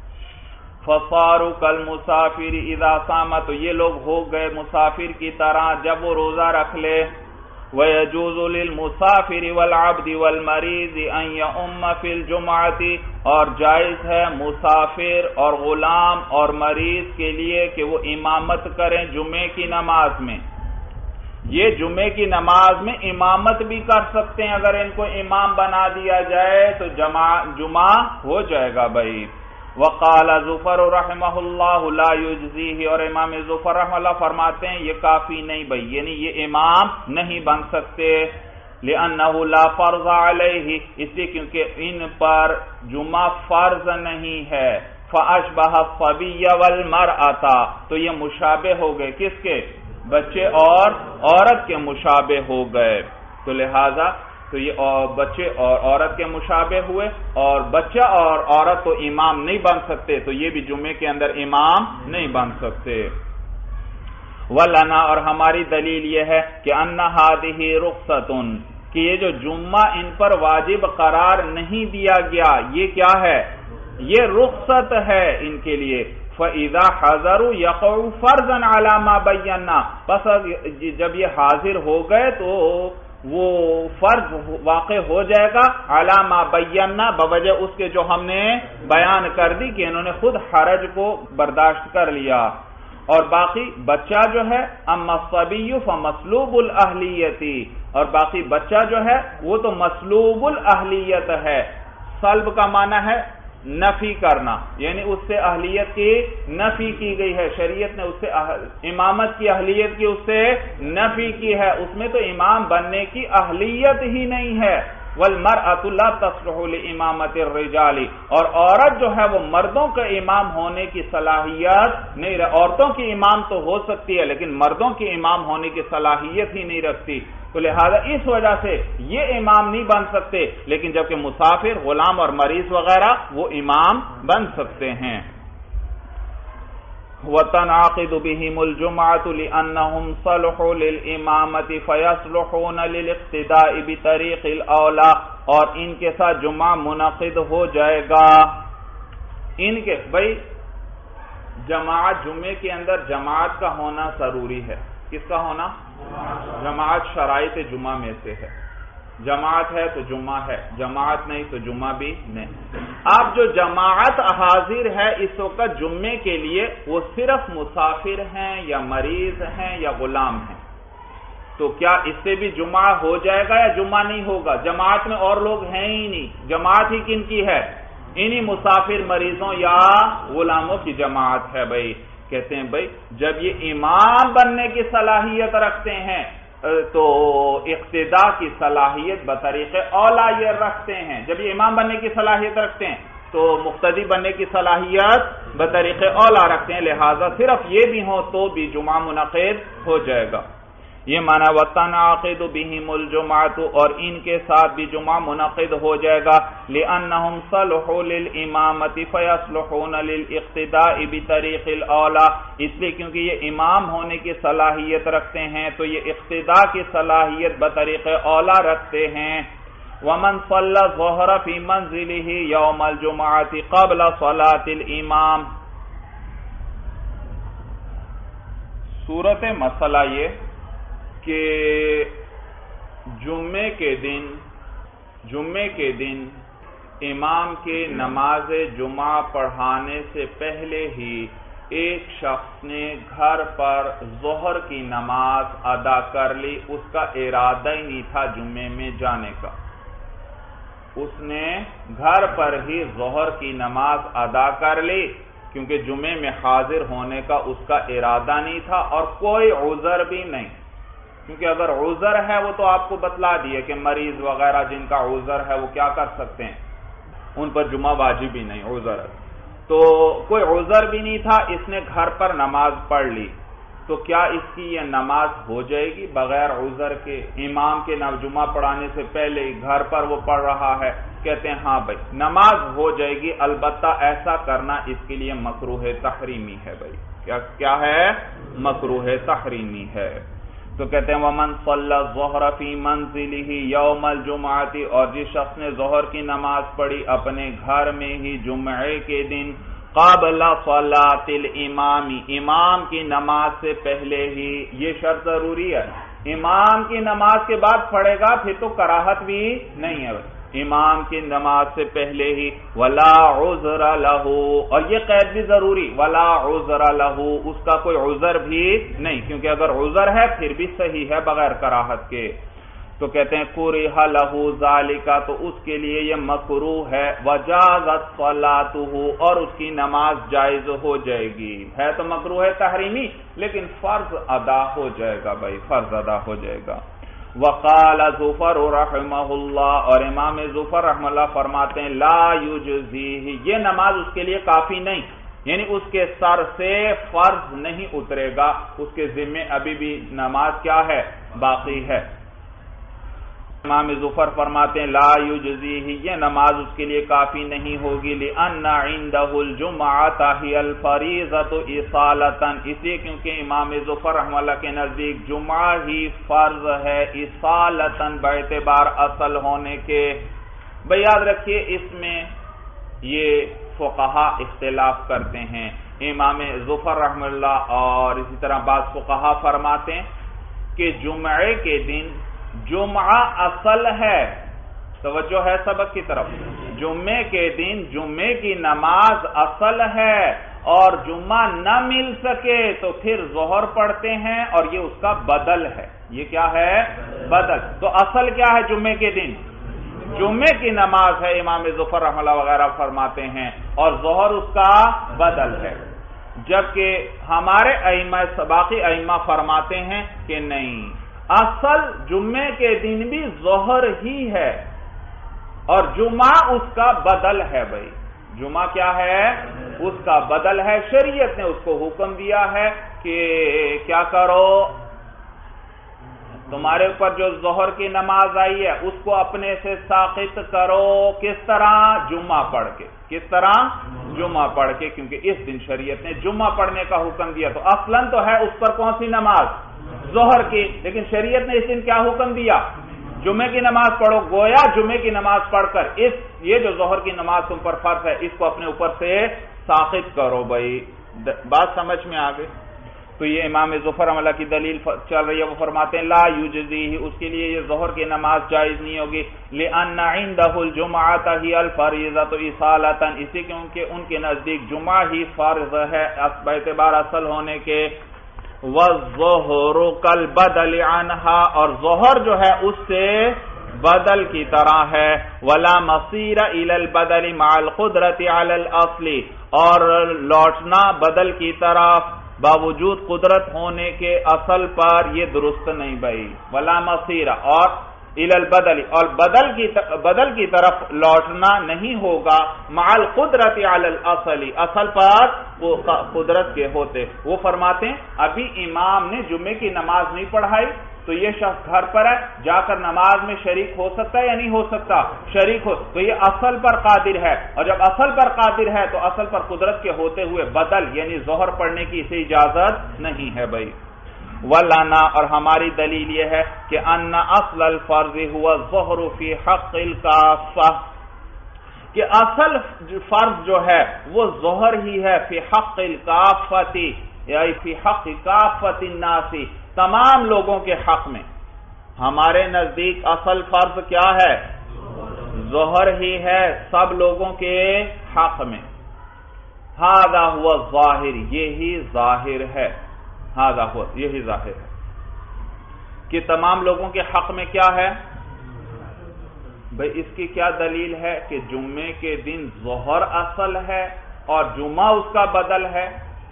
فَصَارُوا كَالْمُسَافِرِ إِذَا صَامَ، تو یہ لوگ ہو گئے مسافر کی طرح جب وہ روزہ رکھ لے۔ وَيَجُوزُ لِلْمُسَافِرِ وَالْعَبْدِ وَالْمَرِيضِ أَنْ يَؤُمَّ فِي الْجُمْعَةِ، اور جائز ہے مسافر اور غلام اور مریض کے لیے کہ وہ امامت کریں جمعے کی نماز میں۔ یہ جمعے کی نماز میں امامت بھی کر سکتے ہیں، اگر ان کو امام بنا دیا جائے تو جمعہ ہو جائے گا بھائی۔ وقال ظفر رحمہ اللہ لا یجزیہ، اور امام ظفر رحمہ اللہ فرماتے ہیں یہ کافی نہیں بھائی، یعنی یہ امام نہیں بن سکتے، لأنہ لا فرض علیہ، اس لیے کیونکہ ان پر جمعہ فرض نہیں ہے۔ فاشبہ الصبی والمرأۃ، تو یہ مشابہ ہو گئے کس کے؟ بچے اور عورت کے مشابہ ہو گئے، تو لہذا تو یہ بچے اور عورت کے مشابہ ہوئے، اور بچہ اور عورت تو امام نہیں بن سکتے، تو یہ بھی جمعے کے اندر امام نہیں بن سکتے۔ وَلَنَا، اور ہماری دلیل یہ ہے کہ أَنَّ هَذِهِ رُخْصَةٌ، کہ یہ جو جمعہ ان پر واجب قرار نہیں دیا گیا، یہ کیا ہے؟ یہ رخصت ہے ان کے لیے۔ فَإِذَا حَضَرُوا يَقَعُ فَرْضًا عَلَى مَا بَيَّنَّا، پس جب یہ حاضر ہو گئے تو وہ فرض واقع ہو جائے گا عَلَى مَا بَيَّنَّا، بوجہ اس کے جو ہم نے بیان کر دی کہ انہوں نے خود حرج کو برداشت کر لیا۔ اور باقی بچہ جو ہے اما الصبی فمسلوب الاہلیتی، اور باقی بچہ جو ہے وہ تو مسلوب الاہلیت ہے. سلب کا معنی ہے نفی کرنا، یعنی اس سے اہلیت کی نفی کی گئی ہے. شریعت نے اس سے امامت کی اہلیت کی اس سے نفی کی ہے. اس میں تو امام بننے کی اہلیت ہی نہیں ہے. والمرأة لا تصلح لإمامة الرجال، اور عورت جو ہے وہ مردوں کا امام ہونے کی صلاحیت نہیں رکھتی. عورتوں کی امام تو ہو سکتی ہے لیکن مردوں کی امام ہونے کی صلاحیت ہی نہیں رکھتی. تو لہذا اس وجہ سے یہ امام نہیں بن سکتے، لیکن جبکہ مسافر، غلام اور مریض وغیرہ وہ امام بن سکتے ہیں. وَتَنْعَقِدُ بِهِمُ الْجُمْعَةُ لِأَنَّهُمْ صَلُحُوا لِلْإِمَامَةِ فَيَصْلُحُونَ لِلِاقْتِدَاءِ بِطَرِيقِ الْأَوْلَى، اور ان کے ساتھ جمعہ منعقد ہو جائے گا. ان کے بھائی جماعت، جمعے کے اندر جماعت کا ہونا ضروری ہے. کس کا ہونا؟ جماعت شرائط جمعہ میں سے ہے. جماعت ہے تو جمعہ ہے، جماعت نہیں تو جمعہ بھی نہیں. اب جو جماعت حاضر ہے اس وقت جمعے کے لیے وہ صرف مسافر ہیں یا مریض ہیں یا غلام ہیں. تو کیا اس سے بھی جمعہ ہو جائے گا یا جمعہ نہیں ہوگا؟ جماعت میں اور لوگ ہیں ہی نہیں، جماعت ہی کن کی ہے؟ انہی مسافر، مریضوں یا غلاموں کی جماعت ہے. بھائی کہتے ہیں بھائی جب یہ امام بننے کی صلاحیت رکھتے ہیں تو اقتداء کی صلاحیت بطریق اولا یہ رکھتے ہیں. جب یہ امام بننے کی صلاحیت رکھتے ہیں تو مقتدی بننے کی صلاحیت بطریق اولا رکھتے ہیں. لہذا صرف یہ بھی ہو تو بھی جمعہ منعقد ہو جائے گا. یہ معنی وَتَنْعَقِدُ بِهِمُ الْجُمْعَةُ، اور ان کے ساتھ بھی جمعہ منعقد ہو جائے گا. لِأَنَّهُمْ صَلُحُوا لِلْإِمَامَةِ فَيَصْلُحُونَ لِلْإِقْتِدَاءِ بِطَرِيقِ الْأَوْلَى، اس لیے کیونکہ یہ امام ہونے کی صلاحیت رکھتے ہیں تو یہ اقتداء کی صلاحیت بطریق اولا رکھتے ہیں. وَمَنْ صَلَّى الظُّهْرَ فِي مَنْزِلِهِ يَوْمَ الْجُمْعَةِ قَبْلَ صَلَاةِ الْإِمَامِ. صورت مسئلہ یہ کہ جمعے کے دن امام کے نماز جمعہ پڑھانے سے پہلے ہی ایک شخص نے گھر پر ظہر کی نماز ادا کر لی. اس کا ارادہ ہی نہیں تھا جمعے میں جانے کا. اس نے گھر پر ہی ظہر کی نماز ادا کر لی کیونکہ جمعے میں حاضر ہونے کا اس کا ارادہ نہیں تھا اور کوئی عذر بھی نہیں. کیونکہ اگر عذر ہے وہ تو آپ کو بتلا دیا کہ مریض وغیرہ جن کا عذر ہے وہ کیا کر سکتے ہیں، ان پر جمعہ واجب ہی نہیں، عذر ہے. تو کوئی عذر بھی نہیں تھا، اس نے گھر پر نماز پڑھ لی. تو کیا اس کی یہ نماز ہو جائے گی بغیر عذر کے؟ امام کے جمعہ پڑھانے سے پہلے گھر پر وہ پڑھ رہا ہے. کہتے ہیں ہاں بھائی نماز ہو جائے گی، البتہ ایسا کرنا اس کے لیے مکروہ تحریمی ہے. بھائی کیا ہے؟ مکروہ تحریمی ہے. تو کہتے ہیں وَمَنْ صَلَّى الظُّهْرَ فِي مَنْزِلِهِ يَوْمَ الْجُمْعَةِ، اور جس شخص نے ظہر کی نماز پڑھی اپنے گھر میں ہی جمعے کے دن قَبْلَ صَلَاةِ الْإِمَامِ، امام کی نماز سے پہلے ہی. یہ شرط ضروری ہے، امام کی نماز کے بعد پڑھے گا پھر تو کراہت بھی نہیں ہے. امام کی نماز سے پہلے ہی وَلَا عُذْرَ لَهُ، اور یہ قید بھی ضروری، وَلَا عُذْرَ لَهُ، اس کا کوئی عذر بھی نہیں، کیونکہ اگر عذر ہے پھر بھی صحیح ہے بغیر کراہت کے. تو کہتے ہیں کُرِہَ لَهُ ذَلِكَ، تو اس کے لیے یہ مکروہ ہے. وَجَازَتْ صَلَاتُهُ، اور اس کی نماز جائز ہو جائے گی. ہے تو مکروہ تحریمی لیکن فرض ادا ہو جائے گا. بھائی فرض ادا ہو جائے گا. وقال ظفر رحمہ اللہ، اور امام ظفر رحمہ اللہ فرماتے ہیں لا یجزیہ، یہ نماز اس کے لیے کافی نہیں، یعنی اس کے سر سے فرض نہیں اترے گا، اس کے ذمے ابھی بھی نماز کیا ہے؟ باقی ہے. امام ظفر فرماتے ہیں لا یجزیہ، یہ نماز اس کے لیے کافی نہیں ہوگی. لأن عنده الجمعۃ هی الفریضۃ اصالۃ، اس لیے کیونکہ امام ظفر رحمہ اللہ کے نزدیک جمعہ ہی فرض ہے اصالۃ، باعتبار اصل ہونے کے. بھئی یاد رکھیے اس میں یہ فقہا اختلاف کرتے ہیں. امام ظفر رحمہ اللہ اور اسی طرح بعض فقہا فرماتے ہیں کہ جمعے کے دن جمعہ اصل ہے. توجہ ہے سبق کی طرف. جمعے کے دن جمعے کی نماز اصل ہے اور جمعہ نہ مل سکے تو پھر ظہر پڑھتے ہیں اور یہ اس کا بدل ہے. یہ کیا ہے؟ بدل. تو اصل کیا ہے جمعے کے دن؟ جمعے کی نماز ہے. امام ظفر رحمہ اللہ وغیرہ فرماتے ہیں اور ظہر اس کا بدل ہے. جبکہ ہمارے ائمہ باقی ائمہ فرماتے ہیں کہ نہیں، اصل جمعے کے دن بھی ظہر ہی ہے اور جمعہ اس کا بدل ہے. بھائی جمعہ کیا ہے؟ اس کا بدل ہے. شریعت نے اس کو حکم دیا ہے کہ کیا کرو، تمہارے اوپر جو ظہر کی نماز آئی ہے اس کو اپنے سے ساقط کرو. کس طرح؟ جمعہ پڑھ کے. کس طرح؟ جمعہ پڑھ کے، کیونکہ اس دن شریعت نے جمعہ پڑھنے کا حکم دیا. تو اصلاً تو ہے اس پر کون سی نماز؟ ظہر کی، لیکن شریعت نے اس دن کیا حکم دیا؟ جمعے کی نماز پڑھو. گویا جمعے کی نماز پڑھ کر یہ جو ظہر کی نماز تم پر فرض ہے اس کو اپنے اوپر سے ساقط کرو. بھائی بات سمجھ میں آ گئی؟ تو یہ امام ظفر رحمہ اللہ کی دلیل چل رہی ہے. وہ فرماتے ہیں لا یجزیہ، اس کے لیے یہ ظہر کی نماز جائز نہیں ہوگی. لأن عنده الجمعۃ هی الفریضۃ اصالۃ، اسی کیونکہ ان کے نزدیک جمعہ ہی فرض ہے باعتبار اصل ہونے کے. والظہر کالبدل عنها، اور ظہر جو ہے اس سے بدل کی طرح ہے. ولا مصیر الی البدل مع القدرۃ علی الاصل، اور لوٹنا بدل کی طرف باوجود قدرت ہونے کے اصل پر یہ درست نہیں. بھائی ولا مصیر اور الی البدل، اور بدل کی طرف لوٹنا نہیں ہوگا مع القدرت علی الاصل، اصل پر وہ قدرت کے ہوتے. وہ فرماتے ہیں ابھی امام نے جمعے کی نماز نہیں پڑھائی تو یہ شخص گھر پر ہے، جا کر نماز میں شریک ہو سکتا ہے یا نہیں ہو سکتا؟ شریک ہو. تو یہ اصل پر قادر ہے، اور جب اصل پر قادر ہے تو اصل پر قدرت کے ہوتے ہوئے بدل یعنی ظہر پڑھنے کی اسے اجازت نہیں ہے. بھائی ولانا، اور ہماری دلیل یہ ہے کہ ان اصل الفرض هو الظہر فی حق الکافہ، کہ اصل فرض جو ہے وہ ظہر ہی ہے فی حق الکافۃ، یعنی فی حق کافۃ الناس، تمام لوگوں کے حق میں. ہمارے نزدیک اصل فرض کیا ہے؟ ظہر ہی ہے سب لوگوں کے حق میں. ھذا ھو الظاہر، یہی ظاہر ہے. ھذا ھو، یہی ظاہر ہے کہ تمام لوگوں کے حق میں کیا ہے. بھئی اس کی کیا دلیل ہے کہ جمعے کے دن ظہر اصل ہے اور جمعہ اس کا بدل ہے؟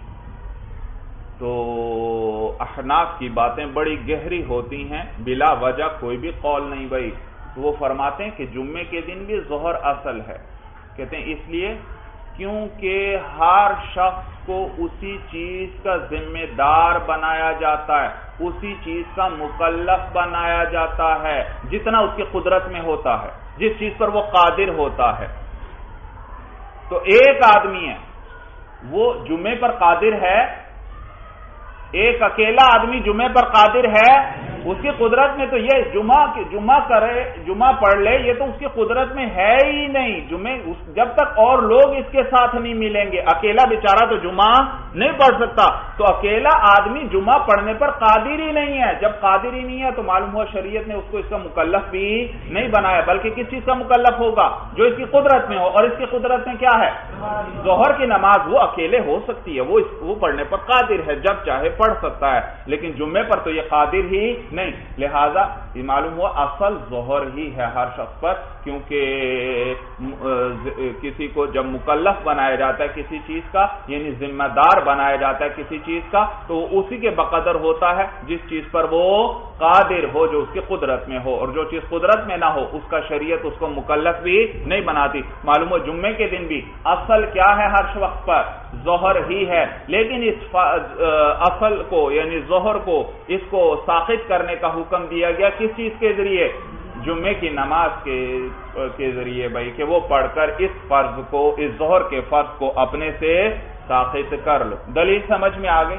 تو احناف کی باتیں بڑی گہری ہوتی ہیں، بلا وجہ کوئی بھی قول نہیں. بھائی وہ فرماتے ہیں کہ جمعے کے دن بھی ظہر اصل ہے. کہتے ہیں اس لیے کیونکہ ہر شخص کو اسی چیز کا ذمہ دار بنایا جاتا ہے، اسی چیز کا مکلف بنایا جاتا ہے جتنا اس کی قدرت میں ہوتا ہے، جس چیز پر وہ قادر ہوتا ہے. تو ایک آدمی ہے وہ جمعے پر قادر ہے، ایک اکیلا آدمی جمعے پر قادر ہے، اس کی قدرت میں تو یہ جمعہ کرے، جمعہ پڑھ لے، یہ تو اس کی قدرت میں ہے ہی نہیں. جب تک اور لوگ اس کے ساتھ نہیں ملیں گے، اکیلا بیچارہ تو جمعہ نہیں پڑھ سکتا. تو اکیلا آدمی جمعہ پڑھنے پر قادر ہی نہیں ہے. جب قادر ہی نہیں ہے تو معلوم ہوا شریعت نے اس کو اس کا مکلف بھی نہیں بنایا، بلکہ کس چیز کا مکلف ہوگا؟ جو اس کی قدرت میں ہو. اور اس کی قدرت میں کیا ہے؟ ظہر کی نماز وہ اکیلے ہو سکتی ہے، وہ پڑھنے پر قادر ہے، جب چاہے پڑھ سکتا ہے، لیکن جمعے پر تو یہ قادر ہی نہیں. لہذا یہ معلوم ہوا اصل ظہر ہی ہے ہر شخص پر، کیونکہ کسی کو جب مکلف بنایا جاتا ہے کسی چیز کا، یعنی ذمہ دار بنایا جاتا ہے کسی چیز کا، تو وہ اسی کے بقدر ہوتا ہے جس چیز پر وہ قادر ہو، جو اس کی قدرت میں ہو. اور جو چیز قدرت میں نہ ہو اس کا شریعت اس کو مکلف بھی نہیں بناتی. معلوم ہو جمعے کے دن بھی اصل کیا ہے ہر وقت پر؟ ظہر ہی ہے. لیکن اس اصل کو یعنی ظہر کو اس کو ساقط کرنے کا حکم دیا گیا کس چیز کے ذریعے؟ جمعے کی نماز کے ذریعے. بھائی کہ وہ پڑھ کر اس فرض کو، اس ظہر کے فرض کو اپنے سے ساقط کر لو. دلیل سمجھ میں آ گئی؟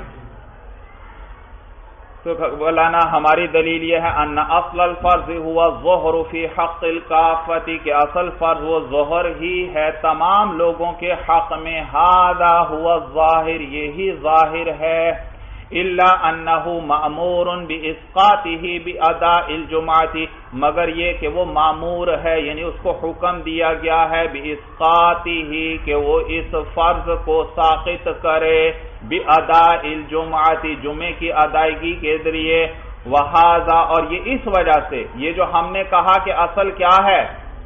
تو مولانا ہماری دلیل یہ ہے ان اصل الفرض ہوا الظہر فی حق الکافۃ، کہ اصل فرض وہ ظہر ہی ہے تمام لوگوں کے حق میں. ھذا ہوا الظاہر، یہی ظاہر ہے. الا انہ مأمور باسقاطہ باداء الجمعۃ، مگر یہ کہ وہ مامور ہے، یعنی اس کو حکم دیا گیا ہے باسقاطہ کہ وہ اس فرض کو ساقط کرے، باداء الجمعۃ، جمعے کی ادائیگی کے ذریعے. وہذا، اور یہ اس وجہ سے، یہ جو ہم نے کہا کہ اصل کیا ہے،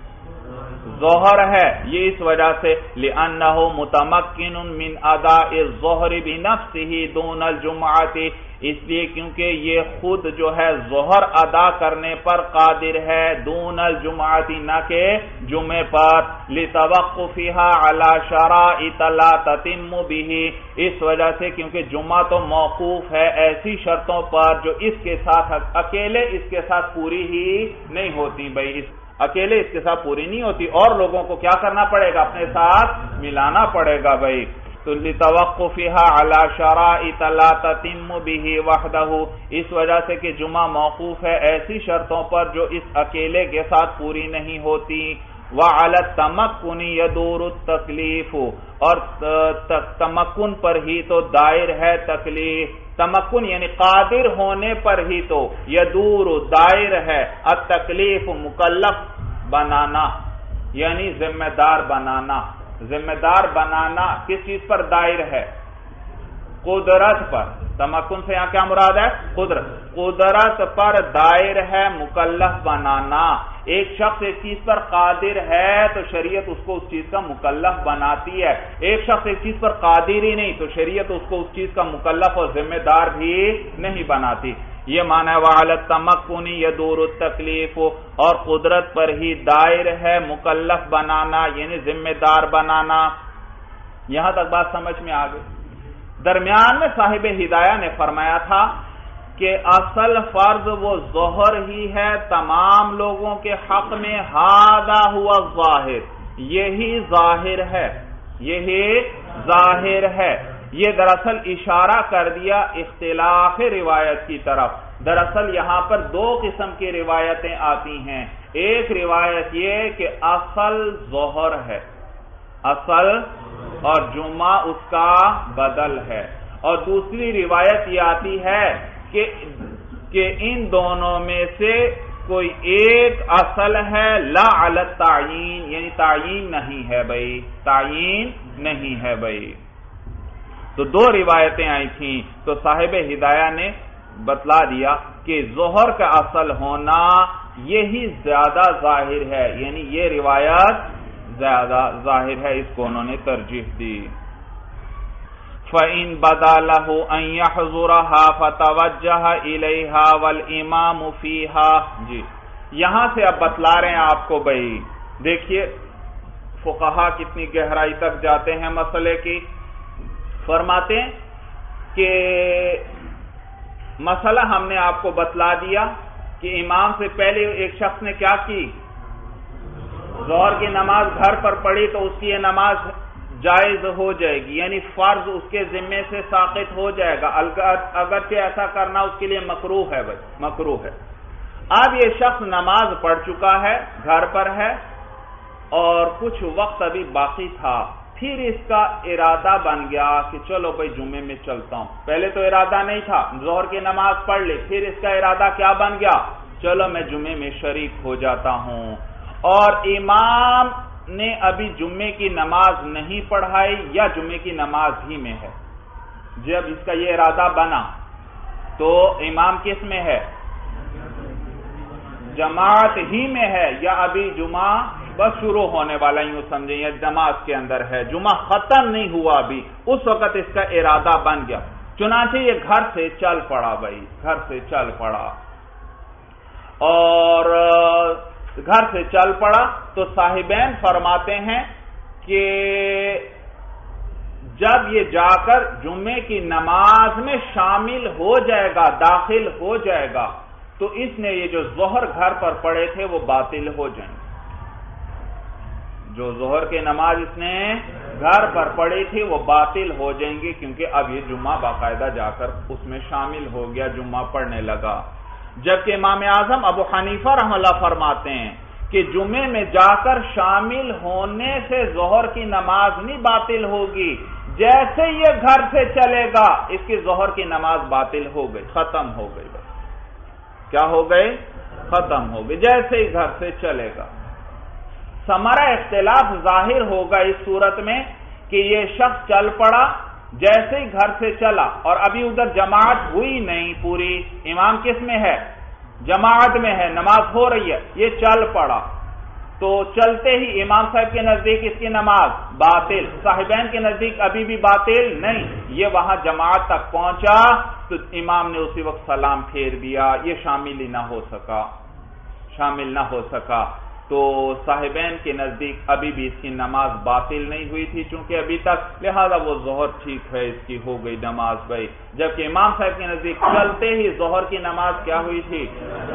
ظہر ہے، یہ اس وجہ سے لأنه متمکن من اداء الظہر بنفسه دون الجمعۃ، اس لیے کیونکہ یہ خود جو ہے ظہر ادا کرنے پر قادر ہے، دون الجمعۃ، نہ کہ جمعے پر، لتوقفها على شرائط لا تتم به، اس وجہ سے کیونکہ جمعہ تو موقوف ہے ایسی شرطوں پر جو اس کے ساتھ اکیلے اس کے ساتھ پوری ہی نہیں ہوتی، بھائی اکیلے اس کے ساتھ پوری نہیں ہوتی، اور لوگوں کو کیا کرنا پڑے گا، اپنے ساتھ ملانا پڑے گا بھائی۔ تو لتوقفها على شرائط لا تتم به وحده، اس وجہ سے کہ جمعہ موقوف ہے ایسی شرطوں پر جو اس اکیلے کے ساتھ پوری نہیں ہوتی۔ وعلى التمكن يدور التکلیف، اور تمکن پر ہی تو دائر ہے تکلیف، تمکن یعنی قادر ہونے پر ہی تو یدور دائر ہے التکلیف مکلف بنانا، یعنی ذمہ دار بنانا۔ ذمہ دار بنانا کس چیز پر دائر ہے، قدرت پر۔ تمکن سے یہاں کیا مراد ہے، قدرت، قدرت پر دائر ہے مکلف بنانا۔ ایک شخص ایک چیز پر قادر ہے تو شریعت اس کو اس چیز کا مکلف بناتی ہے، ایک شخص ایک چیز پر قادر ہی نہیں تو شریعت اس کو اس چیز کا مکلف اور ذمہ دار بھی نہیں بناتی۔ یہ معنی ہے وعلی التمکن یدور التکلیف، اور قدرت پر ہی دائر ہے مکلف بنانا یعنی ذمہ دار بنانا۔ یہاں تک بات سمجھ میں آ گئی۔ درمیان میں صاحب ہدایہ نے فرمایا تھا کہ اصل فرض وہ ظہر ہی ہے تمام لوگوں کے حق میں، ھذا ھوا الظاہر، یہی ظاہر ہے، یہی ظاہر ہے۔ یہ دراصل اشارہ کر دیا اختلاف روایت کی طرف۔ دراصل یہاں پر دو قسم کی روایتیں آتی ہیں، ایک روایت یہ کہ اصل ظہر ہے، اصل، اور جمعہ اس کا بدل ہے، اور دوسری روایت یہ آتی ہے کہ ان دونوں میں سے کوئی ایک اصل ہے لا علی التعیین، یعنی تعیین نہیں ہے بھائی، تعیین نہیں ہے بھائی۔ تو دو روایتیں آئی تھیں، تو صاحب ہدایہ نے بتلا دیا کہ ظہر کا اصل ہونا یہی زیادہ ظاہر ہے، یعنی یہ روایت زیادہ ظاہر ہے، اس کو انہوں نے ترجیح دی۔ فَإِن بَدَا لَهُ أَن يَحْضُرَهَا فَتَوَجَّهَ إِلَيْهَا وَالْإِمَامُ فِيهَا۔ جی یہاں سے اب بتلا رہے ہیں آپ کو بھائی، دیکھیے فقہا کتنی گہرائی تک جاتے ہیں مسئلے کی۔ فرماتے ہیں کہ مسئلہ ہم نے آپ کو بتلا دیا کہ امام سے پہلے ایک شخص نے کیا کی، ظہر کی نماز گھر پر پڑھی تو اس کی یہ نماز جائز ہو جائے گی، یعنی فرض اس کے ذمے سے ساقط ہو جائے گا، اگرچہ ایسا کرنا اس کے لیے مکروہ ہے بھائی، مکروہ ہے۔ اب یہ شخص نماز پڑھ چکا ہے، گھر پر ہے، اور کچھ وقت ابھی باقی تھا، پھر اس کا ارادہ بن گیا کہ چلو بھائی جمعے میں چلتا ہوں۔ پہلے تو ارادہ نہیں تھا، ظہر کی نماز پڑھ لی، پھر اس کا ارادہ کیا بن گیا، چلو میں جمعے میں شریک ہو جاتا ہوں، اور امام نے ابھی جمعے کی نماز نہیں پڑھائی یا جمعے کی نماز ہی میں ہے۔ جب اس کا یہ ارادہ بنا تو امام کس میں ہے، جماعت ہی میں ہے، یا ابھی جمعہ بس شروع ہونے والا، یوں سمجھیں، یا جماعت کے اندر ہے، جمعہ ختم نہیں ہوا ابھی، اس وقت اس کا ارادہ بن گیا، چنانچہ یہ گھر سے چل پڑا بھائی، گھر سے چل پڑا، اور گھر سے چل پڑا تو صاحبین فرماتے ہیں کہ جب یہ جا کر جمعے کی نماز میں شامل ہو جائے گا، داخل ہو جائے گا، تو اس نے یہ جو ظہر گھر پر پڑے تھے وہ باطل ہو جائیں گے۔ جو ظہر کی نماز اس نے گھر پر پڑھی تھی وہ باطل ہو جائیں گی، کیونکہ اب یہ جمعہ باقاعدہ جا کر اس میں شامل ہو گیا، جمعہ پڑھنے لگا۔ جبکہ امام اعظم ابو حنیفہ رحمہ اللہ فرماتے ہیں کہ جمعے میں جا کر شامل ہونے سے ظہر کی نماز نہیں باطل ہوگی، جیسے یہ گھر سے چلے گا اس کی ظہر کی نماز باطل ہو گئی، ختم ہو گئی، بس کیا ہو گئی، ختم ہو گئی، جیسے ہی گھر سے چلے گا۔ ثمرہ اختلاف ظاہر ہوگا اس صورت میں کہ یہ شخص چل پڑا، جیسے ہی گھر سے چلا اور ابھی ادھر جماعت ہوئی نہیں پوری، امام کس میں ہے؟ جماعت میں ہے، نماز ہو رہی ہے، یہ چل پڑا تو چلتے ہی امام صاحب کے نزدیک اس کی نماز باطل، صاحبین کے نزدیک ابھی بھی باطل نہیں، یہ وہاں جماعت تک پہنچا تو امام نے اسی وقت سلام پھیر دیا، یہ شامل ہی نہ ہو سکا تو صاحبین کے نزدیک ابھی بھی اس کی نماز باطل نہیں ہوئی تھی چونکہ ابھی تک، لہذا وہ ظہر ٹھیک ہے، اس کی ہو گئی نماز بھائی، جبکہ امام صاحب کے نزدیک چلتے ہی ظہر کی نماز کیا ہوئی تھی؟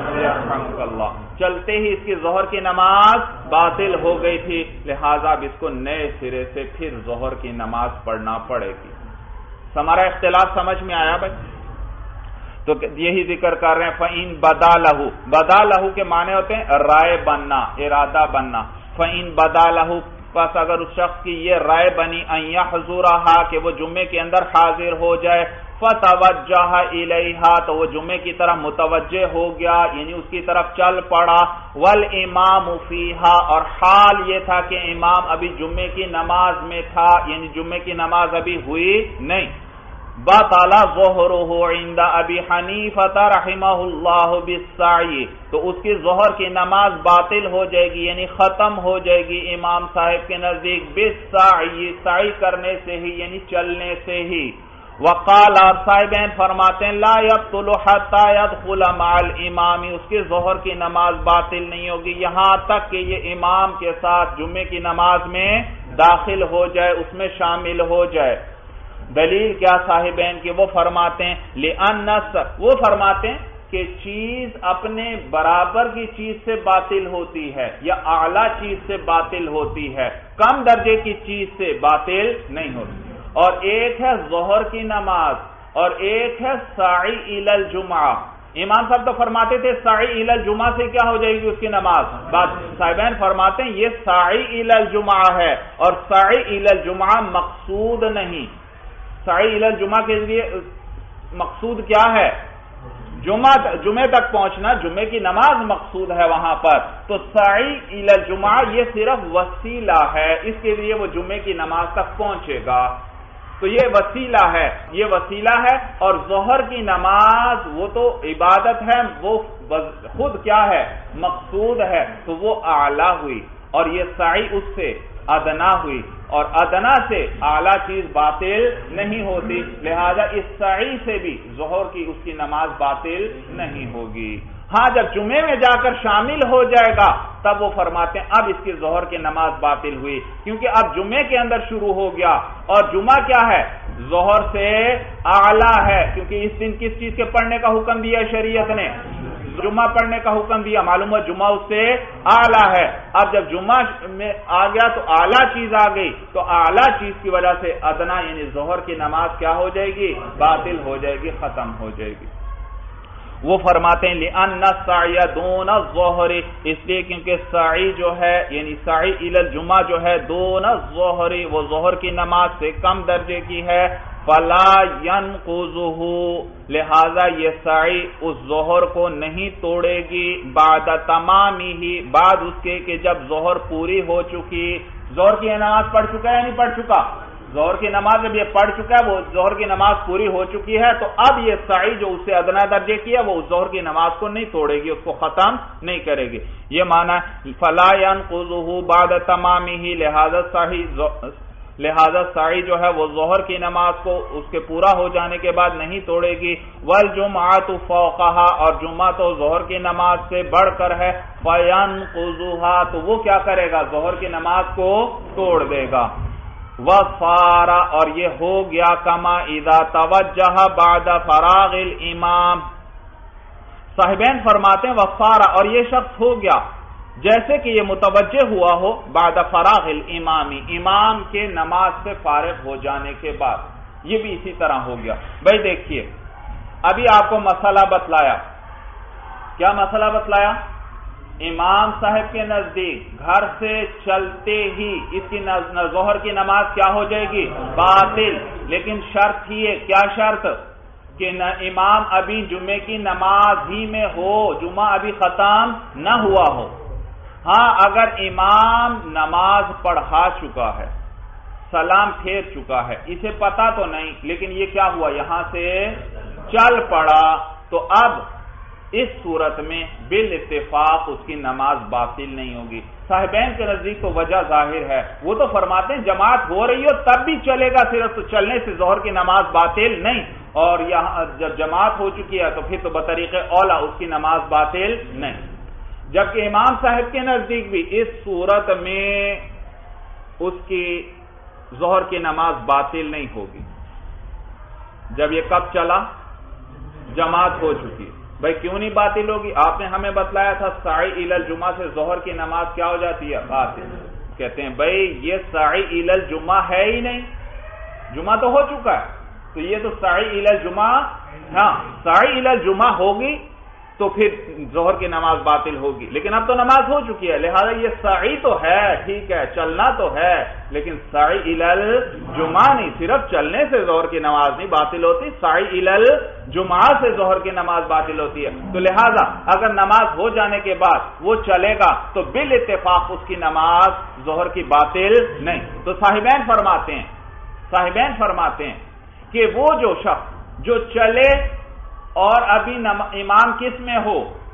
چلتے ہی اس کی ظہر کی نماز باطل ہو گئی تھی، لہذا اب اس کو نئے سرے سے پھر ظہر کی نماز پڑھنا پڑے گی۔ ہمارا اختلاف سمجھ میں آیا بھائی؟ تو یہی ذکر کر رہے ہیں فَإِن بَدَا لَهُ، بَدَا لَهُ کے معنی ہوتے ہیں رائے بننا، ارادہ بننا، فَإِن بَدَا لَهُ، پس اگر اس شخص کی یہ رائے بنی ان يحضرها کہ وہ جمعے کے اندر حاضر ہو جائے، فَتَوَجَّهَ إِلَيْهَا تو وہ جمعے کی طرف متوجہ ہو گیا، یعنی اس کی طرف چل پڑا، وَالْإِمَامُ فِيهَا اور حال یہ تھا کہ امام ابھی جمعے کی نماز میں تھا، یعنی جمعے کی نماز ابھی ہوئی نہیں، بطل ظہرہ عند ابی حنیفہ رحمہ اللہ بالسعی تو اس کی ظہر کی نماز باطل ہو جائے گی، یعنی ختم ہو جائے گی امام صاحب کے نزدیک بالسعی، سعی کرنے سے ہی یعنی چلنے سے ہی۔ وقال اور صاحبین فرماتے ہیں لا یبطل حتی یدخل مع الامام، اس کی ظہر کی نماز باطل نہیں ہوگی یہاں تک کہ یہ امام کے ساتھ جمعے کی نماز میں داخل ہو جائے، اس میں شامل ہو جائے۔ دلیل کیا صاحبین کی؟ وہ فرماتے ہیں وہ فرماتے ہیں کہ چیز اپنے برابر کی چیز سے باطل ہوتی ہے یا اعلیٰ چیز سے باطل ہوتی ہے، کم درجے کی چیز سے باطل نہیں ہوتی، اور ایک ہے ظہر کی نماز اور ایک ہے سعی الی الجمعہ۔ امام صاحب تو فرماتے تھے سعی الی الجمعہ سے کیا ہو جائے گی اس کی نماز، صاحبین فرماتے ہیں یہ سعی الی الجمعہ ہے، اور سعی الی الجمعہ مقصود نہیں، سعی الی الجمعہ کے لیے مقصود کیا ہے؟ جمعے تک پہنچنا، جمعے کی نماز مقصود ہے وہاں پر، تو سعی الی الجمعہ یہ صرف وسیلہ ہے، اس کے لیے وہ جمعے کی نماز تک پہنچے گا، تو یہ وسیلہ ہے، اور ظہر کی نماز وہ تو عبادت ہے، وہ خود کیا ہے؟ مقصود ہے، تو وہ اعلیٰ ہوئی، اور یہ سعی اس سے ادنا ہوئی، اور ادنا سے اعلیٰ چیز باطل نہیں ہوتی، لہذا اس سعی سے بھی ظہر کی اس کی نماز باطل نہیں ہوگی۔ ہاں جب جمعے میں جا کر شامل ہو جائے گا تب وہ فرماتے ہیں اب اس کی ظہر کی نماز باطل ہوئی، کیونکہ اب جمعے کے اندر شروع ہو گیا، اور جمعہ کیا ہے؟ ظہر سے اعلیٰ ہے، کیونکہ اس دن کس چیز کے پڑھنے کا حکم دیا شریعت نے؟ جمعہ پڑھنے کا حکم دیا، معلوم ہے جمعہ اس سے اعلیٰ ہے، اب جب جمعہ میں آ گیا تو اعلیٰ چیز آ گئی، تو اعلیٰ چیز کی وجہ سے ادنا یعنی ظہر کی نماز کیا ہو جائے گی؟ باطل ہو جائے گی، ختم ہو جائے گی۔ وہ فرماتے ہیں لِأَنَّ السَّعْيَ دُونَ الظُّهْرِ، اس لیے کیونکہ سعی جو ہے یعنی سعی الی الجمعہ جو ہے دون الظہر، وہ ظہر کی نماز سے کم درجے کی ہے، فَلَا يَنْقُضُهُ، لہذا یہ سعی اس ظہر کو نہیں توڑے گی، بعد تمامِهِ، بعد اس کے کہ جب ظہر پوری ہو چکی، ظہر کی نماز پڑھ چکا ہے یا نہیں پڑھ چکا؟ ظہر کی نماز جب یہ پڑھ چکا ہے، وہ ظہر کی نماز پوری ہو چکی ہے، تو اب یہ سعی جو اس سے ادنا درجے کی ہے وہ اس ظہر کی نماز کو نہیں توڑے گی، اس کو ختم نہیں کرے گی، یہ معنی ہے فَلَا يَنْقُضُهُ بَعْدَ تَمَامِهِ، لہذا سعی جو ہے وہ ظہر کی نماز کو اس کے پورا ہو جانے کے بعد نہیں توڑے گی، وَالْجُمْعَةُ فَوْقَهَا، اور جمعہ تو ظہر کی نماز سے بڑھ کر ہے، فَيَنْقُضُهَا، تو وہ کیا کرے گا؟ ظہر کی نماز کو توڑ دے گا، وَصَارَ، اور یہ ہو گیا کما اذا توجہ بعد فراغ الامام، صاحبین فرماتے ہیں وَصَارَ، اور یہ شخص ہو گیا جیسے کہ یہ متوجہ ہوا ہو بعد فراغ الامام، امام کے نماز سے فارغ ہو جانے کے بعد، یہ بھی اسی طرح ہو گیا۔ بھائی دیکھیے ابھی آپ کو مسئلہ بتلایا، کیا مسئلہ بتلایا؟ امام صاحب کے نزدیک گھر سے چلتے ہی اس کی ظہر کی نماز کیا ہو جائے گی؟ باطل، لیکن شرط ہی ہے، کیا شرط؟ کہ نہ امام ابھی جمعے کی نماز ہی میں ہو، جمعہ ابھی ختم نہ ہوا ہو۔ ہاں اگر امام نماز پڑھا چکا ہے، سلام پھیر چکا ہے، اسے پتا تو نہیں، لیکن یہ کیا ہوا، یہاں سے چل پڑا، تو اب اس صورت میں بالاتفاق اس کی نماز باطل نہیں ہوگی۔ صاحبین کے نزدیک تو وجہ ظاہر ہے، وہ تو فرماتے ہیں جماعت ہو رہی ہو تب بھی چلے گا، صرف تو چلنے سے ظہر کی نماز باطل نہیں، اور یہاں جب جماعت ہو چکی ہے تو پھر تو بطریق اولا اس کی نماز باطل نہیں۔ جبکہ امام صاحب کے نزدیک بھی اس صورت میں اس کی ظہر کی نماز باطل نہیں ہوگی۔ جب یہ کب چلا، جماعت ہو چکی، بھائی کیوں نہیں باطل ہوگی؟ آپ نے ہمیں بتلایا تھا ساعی الی الجمعہ سے ظہر کی نماز کیا ہو جاتی ہے، باطل۔ کہتے ہیں بھائی یہ ساعی الی الجمعہ ہے ہی نہیں، جمعہ تو ہو چکا ہے، تو یہ تو ساعی الی الجمعہ، ہاں ساعی الی الجمعہ ہوگی تو پھر ظہر کی نماز باطل ہوگی، لیکن اب تو نماز ہو چکی ہے، لہذا یہ سعی تو ہے، ٹھیک ہے چلنا تو ہے، لیکن سعی الی الجمعہ نہیں، صرف چلنے سے ظہر کی نماز نہیں باطل ہوتی، سعی الی الجمعہ سے ظہر کی نماز باطل ہوتی ہے۔ تو لہذا اگر نماز ہو جانے کے بعد وہ چلے گا تو بالاتفاق اس کی نماز ظہر کی باطل نہیں۔ تو صاحبین فرماتے ہیں کہ وہ جو شخص جو چلے اور ابھی امام کس میں ہو،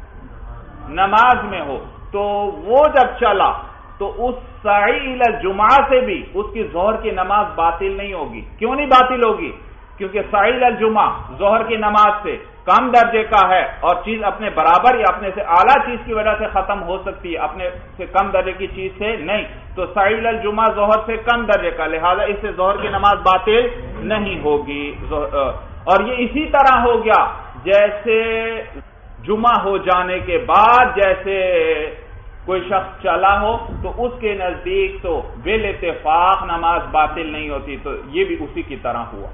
نماز میں ہو، تو وہ جب چلا تو اس سعی الی الجمعہ سے بھی اس کی ظہر کی نماز باطل نہیں ہوگی۔ کیوں نہیں باطل ہوگی؟ کیونکہ سعی الی الجمعہ ظہر کی نماز سے کم درجے کا ہے، اور چیز اپنے برابر یا اپنے سے اعلیٰ چیز کی وجہ سے ختم ہو سکتی ہے، اپنے سے کم درجے کی چیز سے نہیں۔ تو سعی الی الجمعہ ظہر سے کم درجے کا، لہذا اس سے ظہر کی نماز باطل نہیں ہوگی۔ اور یہ اسی طرح ہو گیا جیسے جمعہ ہو جانے کے بعد جیسے کوئی شخص چلا ہو تو اس کے نزدیک تو بالاتفاق نماز باطل نہیں ہوتی، تو یہ بھی اسی کی طرح ہوا۔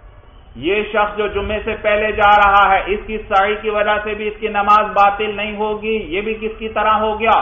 یہ شخص جو جمعے سے پہلے جا رہا ہے، اس کی سعی کی وجہ سے بھی اس کی نماز باطل نہیں ہوگی، یہ بھی کس کی طرح ہو گیا،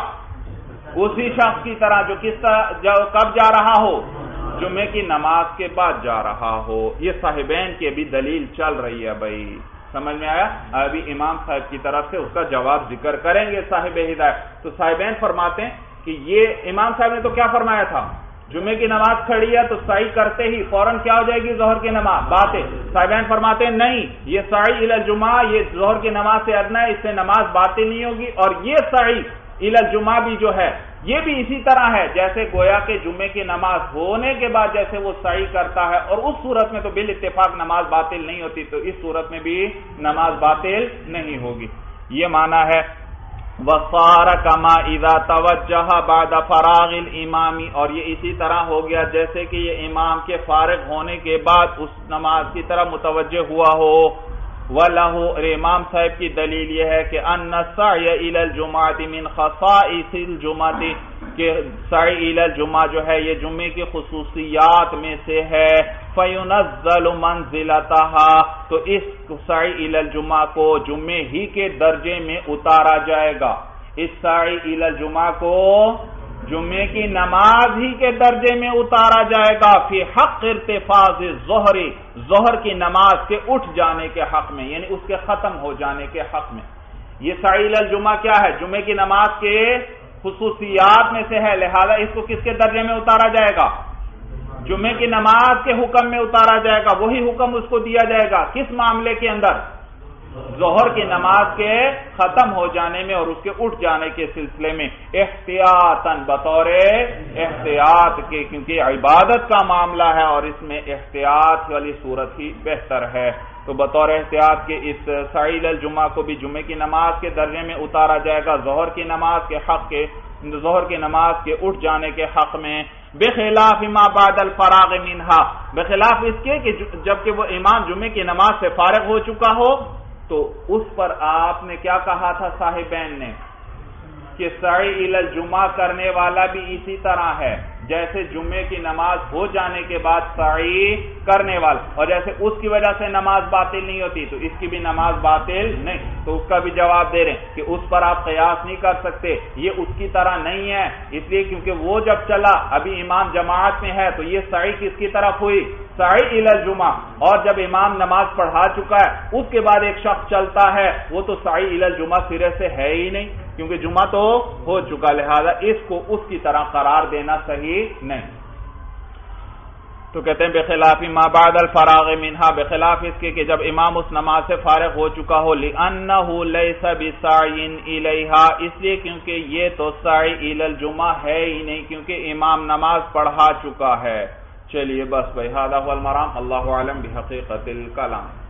اسی شخص کی طرح جو کب جا رہا ہو، جمعے کی نماز کے بعد جا رہا ہو۔ یہ صاحبین کی بھی دلیل چل رہی ہے، بھائی سمجھ میں آیا؟ ابھی امام صاحب کی طرف سے اس کا جواب ذکر کریں گے صاحب ہدایت۔ تو صاحبین فرماتے ہیں کہ یہ امام صاحب نے تو کیا فرمایا تھا، جمعے کی نماز کھڑی ہے تو سعی کرتے ہی فوراً کیا ہو جائے گی، ظہر کی نماز باطل۔ صاحبین فرماتے ہیں نہیں، یہ سعی الی الجمعہ یہ ظہر کی نماز سے ادنا ہے، اس سے نماز باطل نہیں ہوگی، اور یہ سعی الی الجمعہ بھی جو ہے یہ بھی اسی طرح ہے جیسے گویا کہ جمعے کی نماز ہونے کے بعد جیسے وہ سعی کرتا ہے، اور اس صورت میں تو بالاتفاق نماز باطل نہیں ہوتی، تو اس صورت میں بھی نماز باطل نہیں ہوگی۔ یہ معنی ہے وَصَارَ كَمَا إِذَا تَوَجَّهَ بَعْدَ فَرَاغِ الْإِمَامِ، اور یہ اسی طرح ہو گیا جیسے کہ یہ امام کے فارغ ہونے کے بعد اس نماز کی طرف متوجہ ہوا ہو۔ وَلَهُ، اور امام صاحب کی دلیل یہ ہے کہ أَنَّ السَّعْيَ إِلَى الْجُمْعَةِ مِنْ خَصَائِصِ الْجُمْعَةِ، کہ سعی الی الجمعہ جو ہے یہ جمعے کی خصوصیات میں سے ہے، فَيُنَزَّلُ مَنزِلَتَهَا، تو اس سعی الی الجمعہ کو جمعے ہی کے درجے میں اتارا جائے گا، اس سعی الی الجمعہ کو جمعے کی نماز ہی کے درجے میں اتارا جائے گا، فی حق ارتفاع الظہر، ظہر کی نماز کے اٹھ جانے کے حق میں، یعنی اس کے ختم ہو جانے کے حق میں۔ یہ سعی الی الجمعہ کیا ہے، جمعے کی نماز کے خصوصیات میں سے ہے، لہذا اس کو کس کے درجے میں اتارا جائے گا، جمعے کی نماز کے حکم میں اتارا جائے گا، وہی حکم اس کو دیا جائے گا کس معاملے کے اندر، ظہر کی نماز کے ختم ہو جانے میں اور اس کے اٹھ جانے کے سلسلے میں، احتیاطاً، بطور احتیاط کے، کیونکہ عبادت کا معاملہ ہے اور اس میں احتیاط والی صورت ہی بہتر ہے، تو بطور احتیاط کے اس سعی الی الجمعہ کو بھی جمعے کی نماز کے درجے میں اتارا جائے گا، ظہر کی نماز کے حق کے، ظہر کی نماز کے اٹھ جانے کے حق میں، بخلاف ما بعد الفراغ منہا، بخلاف اس کے کہ جبکہ وہ امام جمعے کی نماز سے فارغ ہو چکا ہو، تو اس پر آپ نے کیا کہا تھا صاحبین نے کہ سعی الی الجمعہ کرنے والا بھی اسی طرح ہے جیسے جمعے کی نماز ہو جانے کے بعد سعی کرنے والا، اور جیسے اس کی وجہ سے نماز باطل نہیں ہوتی تو اس کی بھی نماز باطل نہیں، تو اس کا بھی جواب دے رہے ہیں کہ اس پر آپ قیاس نہیں کر سکتے، یہ اس کی طرح نہیں ہے، اس لیے کیونکہ وہ جب چلا ابھی امام جماعت میں ہے تو یہ سعی کس کی طرف ہوئی، سعی الی الجمعہ، اور جب امام نماز پڑھا چکا ہے اس کے بعد ایک شخص چلتا ہے وہ تو سعی الی الجمعہ سرے سے ہے ہی نہیں، کیونکہ جمعہ تو ہو چکا، لہذا اس کو اس کی طرح قرار دینا صحیح نہیں۔ تو کہتے ہیں بخلاف ما بعد الفراغ منها، بخلاف اس کے کہ جب امام اس نماز سے فارغ ہو چکا ہو، لأنه ليس بسعی الیہا، اس لیے کیونکہ یہ تو سعی الی الجمعہ ہے ہی نہیں، کیونکہ امام نماز پڑھا چکا ہے۔ چلیے بس بھائی، ھذا هو المرام، اللہ اعلم بحقیقت الکلام۔